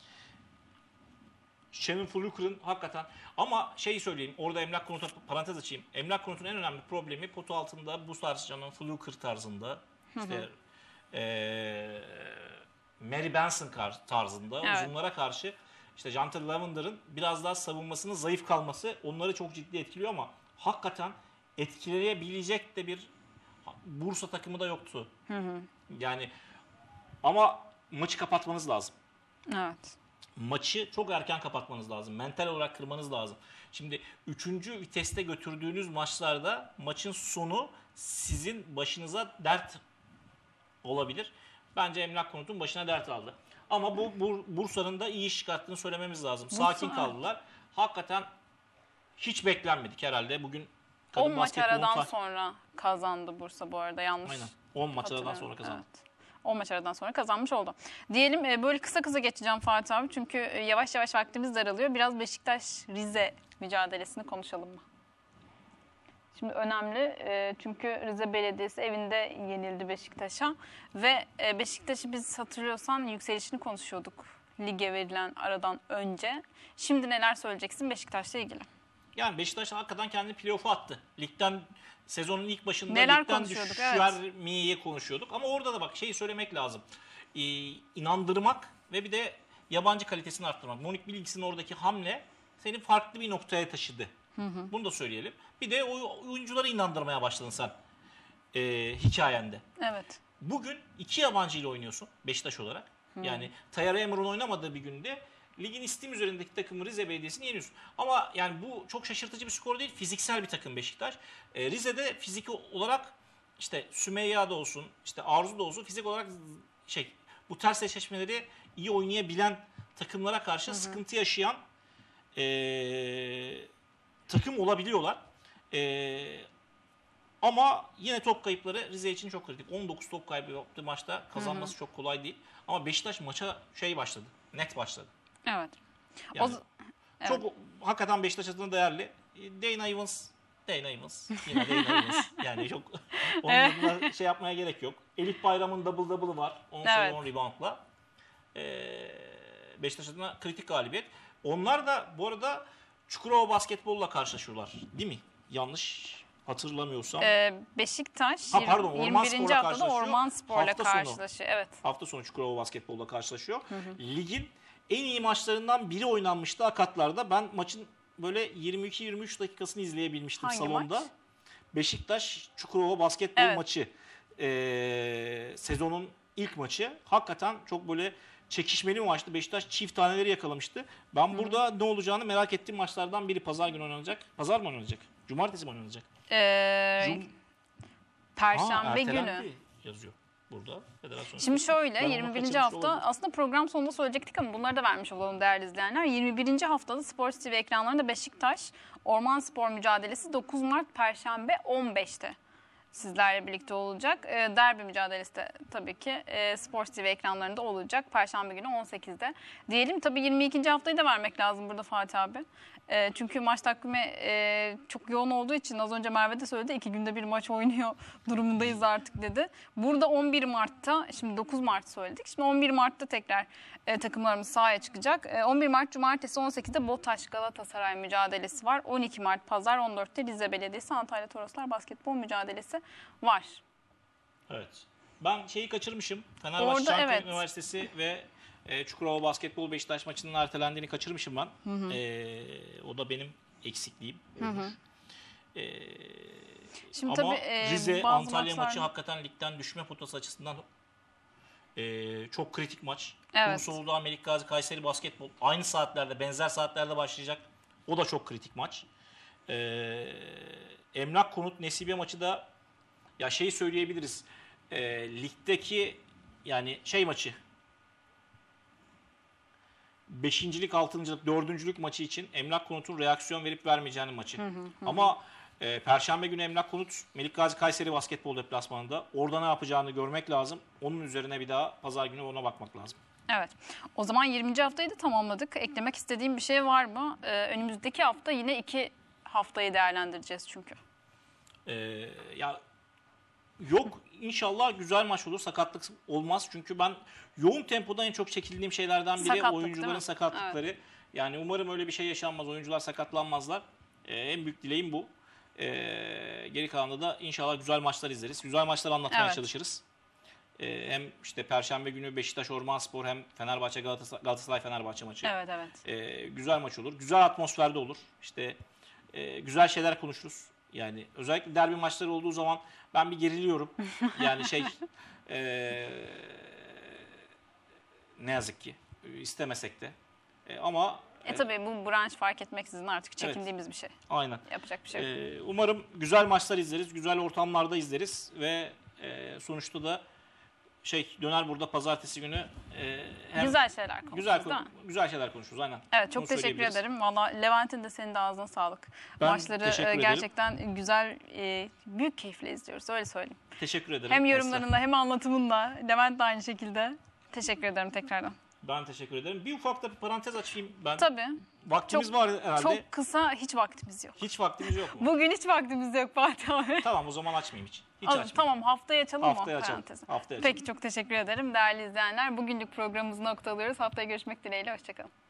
Shannon Fluker'ın hakikaten ama şeyi söyleyeyim orada Emlak Konut'a parantez açayım. Emlak Konut'un en önemli problemi potu altında bu tarzının Fluker tarzında hı hı. işte e, Mary Benson tarzında evet. uzunlara karşı işte Jantel Lavender'ın biraz daha savunmasının zayıf kalması onları çok ciddi etkiliyor ama hakikaten etkileyebilecek de bir Bursa takımı da yoktu. Hı hı. Yani ama maçı kapatmanız lazım. Evet. Maçı çok erken kapatmanız lazım. Mental olarak kırmanız lazım. Şimdi üçüncü viteste götürdüğünüz maçlarda maçın sonu sizin başınıza dert olabilir. Bence Emlak Konut'un başına dert aldı. Ama bu, bu Bursa'nın da iyi iş çıkarttığını söylememiz lazım. Bursa, Sakin kaldılar. Evet. Hakikaten hiç beklenmedik herhalde. Bugün on maç aradan ta- sonra kazandı Bursa bu arada yanlış. Aynen. on maç aradan sonra kazandı. Evet. on maç aradan sonra kazanmış oldu. Diyelim böyle kısa kısa geçeceğim Fatih abi. Çünkü yavaş yavaş vaktimiz daralıyor. Biraz Beşiktaş-Rize mücadelesini konuşalım mı? Şimdi önemli çünkü Rize Belediyesi evinde yenildi Beşiktaş'a. Ve Beşiktaş'ı biz hatırlıyorsan yükselişini konuşuyorduk. Lige verilen aradan önce. Şimdi neler söyleyeceksin Beşiktaş'la ilgili? Yani Beşiktaş hakikaten kendini playoff'a attı. Ligden sezonun ilk başında neler ligden düşer evet. miye konuşuyorduk. Ama orada da bak şeyi söylemek lazım. Ee, inandırmak ve bir de yabancı kalitesini arttırmak. Monik Bilgis'in oradaki hamle seni farklı bir noktaya taşıdı. Hı hı. Bunu da söyleyelim. Bir de oyuncuları inandırmaya başladın sen e, hikayende. Evet. Bugün iki yabancı ile oynuyorsun Beşiktaş olarak. Hı. Yani Tayyar Emre'nin oynamadığı bir günde ligin istim üzerindeki takımı Rize Belediyesi'ni yeniyorsun. Ama yani bu çok şaşırtıcı bir skor değil. Fiziksel bir takım Beşiktaş. Ee, Rize'de fizik olarak işte Sümeyya da olsun, işte Arzu da olsun fizik olarak şey bu ters eşleşmeleri iyi oynayabilen takımlara karşı hı hı. sıkıntı yaşayan ee, takım olabiliyorlar. Ee, ama yine top kayıpları Rize için çok kritik. on dokuz top kaybı yaptığı maçta kazanması hı hı. çok kolay değil. Ama Beşiktaş maça şey başladı. Net başladı. Evet. Yani o, çok evet. hakikaten Beşiktaş adına değerli. Dana Evans, Dana Evans. Yine Dana Evans. Yani çok onun adına şey yapmaya gerek yok. Elif Bayram'ın double double'ı var. on sayı evet. on reboundla. Ee, Beşiktaş adına kritik galibiyet. Onlar da bu arada Çukurova Basketbol'la karşılaşıyorlar. Değil mi? Yanlış hatırlamıyorsam. Ee, Beşiktaş ha, pardon, yirmi birinci haftada Orman Spor'la hafta karşılaşıyor. Evet. Hafta sonu Çukurova Basketbol'la karşılaşıyor. Hı hı. Ligin en iyi maçlarından biri oynanmıştı Akatlar'da. Ben maçın böyle yirmi iki yirmi üç dakikasını izleyebilmiştim hangi salonda. Maç? Beşiktaş Çukurova Basketbol evet. maçı. Ee, sezonun ilk maçı. Hakikaten çok böyle çekişmeli bir maçtı. Beşiktaş çift taneleri yakalamıştı. Ben Hı. burada ne olacağını merak ettiğim maçlardan biri pazar günü oynanacak. Pazar mı oynanacak? Cumartesi mi oynanacak? Ee, Cum- Perşembe Aa, günü. yazıyor burada. Federasyon Şimdi şöyle Ben onu yirmi birinci kaçırmış hafta olabilirim. aslında program sonunda söyleyecektik ama bunları da vermiş olalım değerli izleyenler. yirmi birinci haftada Spor T V ekranlarında Beşiktaş Orman Spor mücadelesi dokuz Mart Perşembe on beşte sizlerle birlikte olacak. E, derbi mücadelesi de tabii ki e, Spor T V ekranlarında olacak. Perşembe günü on sekizde. Diyelim tabii yirmi ikinci haftayı da vermek lazım burada Fatih abi. E, çünkü maç takvimi e, çok yoğun olduğu için az önce Merve de söyledi. iki günde bir maç oynuyor durumundayız artık dedi. Burada on bir Mart'ta, şimdi dokuz Mart söyledik. Şimdi on bir Mart'ta tekrar e, takımlarımız sahaya çıkacak. E, on bir Mart Cumartesi on sekizde BOTAŞ Galatasaray mücadelesi var. on iki Mart Pazar on dörtte Rize Belediyesi Antalya Toroslar basketbol mücadelesi var. Evet. Ben şeyi kaçırmışım. Fenerbahçe Orada, Çankaya evet. Üniversitesi ve e, Çukurova Basketbol Beşiktaş maçının ertelendiğini kaçırmışım ben. Hı hı. E, o da benim eksikliğim olmuş. Hı hı. E, Şimdi ama tabii, e, Rize bazı Antalya maçlar... maçı hakikaten ligden düşme potası açısından e, çok kritik maç. Evet. Bursa Uludağ Melik Gazi Kayseri Basketbol aynı saatlerde, benzer saatlerde başlayacak. O da çok kritik maç. E, Emlak Konut Nesibe maçı da ya şey söyleyebiliriz. E, ligdeki yani şey maçı beşincilik, altıncılık, dördüncülük maçı için Emlak Konut'un reaksiyon verip vermeyeceğinin maçı. Hı hı hı. Ama e, Perşembe günü Emlak Konut Melik Gazi Kayseri basketbol deplasmanında. Orada ne yapacağını görmek lazım. Onun üzerine bir daha pazar günü ona bakmak lazım. Evet. O zaman yirminci haftayı da tamamladık. Eklemek istediğim bir şey var mı? Ee, önümüzdeki hafta yine iki haftayı değerlendireceğiz çünkü. Ee, ya yok, inşallah güzel maç olur. Sakatlık olmaz. Çünkü ben yoğun tempoda en çok çekildiğim şeylerden biri Sakatlık, oyuncuların sakatlıkları. Evet. Yani umarım öyle bir şey yaşanmaz. Oyuncular sakatlanmazlar. Ee, en büyük dileğim bu. Ee, geri kalanında da inşallah güzel maçlar izleriz. Güzel maçlar anlatmaya evet. çalışırız. Ee, hem işte Perşembe günü Beşiktaş Ormanspor hem Fenerbahçe Galatasaray, Galatasaray Fenerbahçe maçı. Evet evet. Ee, güzel maç olur. Güzel atmosferde olur. İşte e, güzel şeyler konuşuruz. Yani özellikle derbi maçları olduğu zaman ben bir geriliyorum. Yani şey e, ne yazık ki istemesek de. E, ama E, e tabii bu branş fark etmeksizin artık çekindiğimiz evet. bir şey. Aynen. Yapacak bir şey yok. E, umarım güzel maçlar izleriz. Güzel ortamlarda izleriz ve e, sonuçta da şey döner burada pazartesi günü e, hem güzel şeyler konuşuruz. Güzel, güzel şeyler konuşuruz aynen. Evet çok Bunu teşekkür ederim. Valla Levent'in de senin de ağzına sağlık. Ben Maçları gerçekten ederim. güzel, e, büyük keyifle izliyoruz öyle söyleyeyim. Teşekkür ederim. Hem yorumlarında hem anlatımında. Levent de aynı şekilde. Teşekkür ederim tekrardan. Ben teşekkür ederim. Bir ufak da bir parantez açayım ben. Tabii. Vaktimiz çok, var herhalde. Çok kısa, hiç vaktimiz yok. Hiç vaktimiz yok mu? Bugün hiç vaktimiz yok Fatih abi. Tamam o zaman açmayayım hiç. Hiç Al, açmayayım. Tamam haftaya açalım haftaya mı açalım. parantezi? Haftaya Peki açalım. çok teşekkür ederim değerli izleyenler. Bugünlük programımızı noktalıyoruz. Haftaya görüşmek dileğiyle. Hoşçakalın.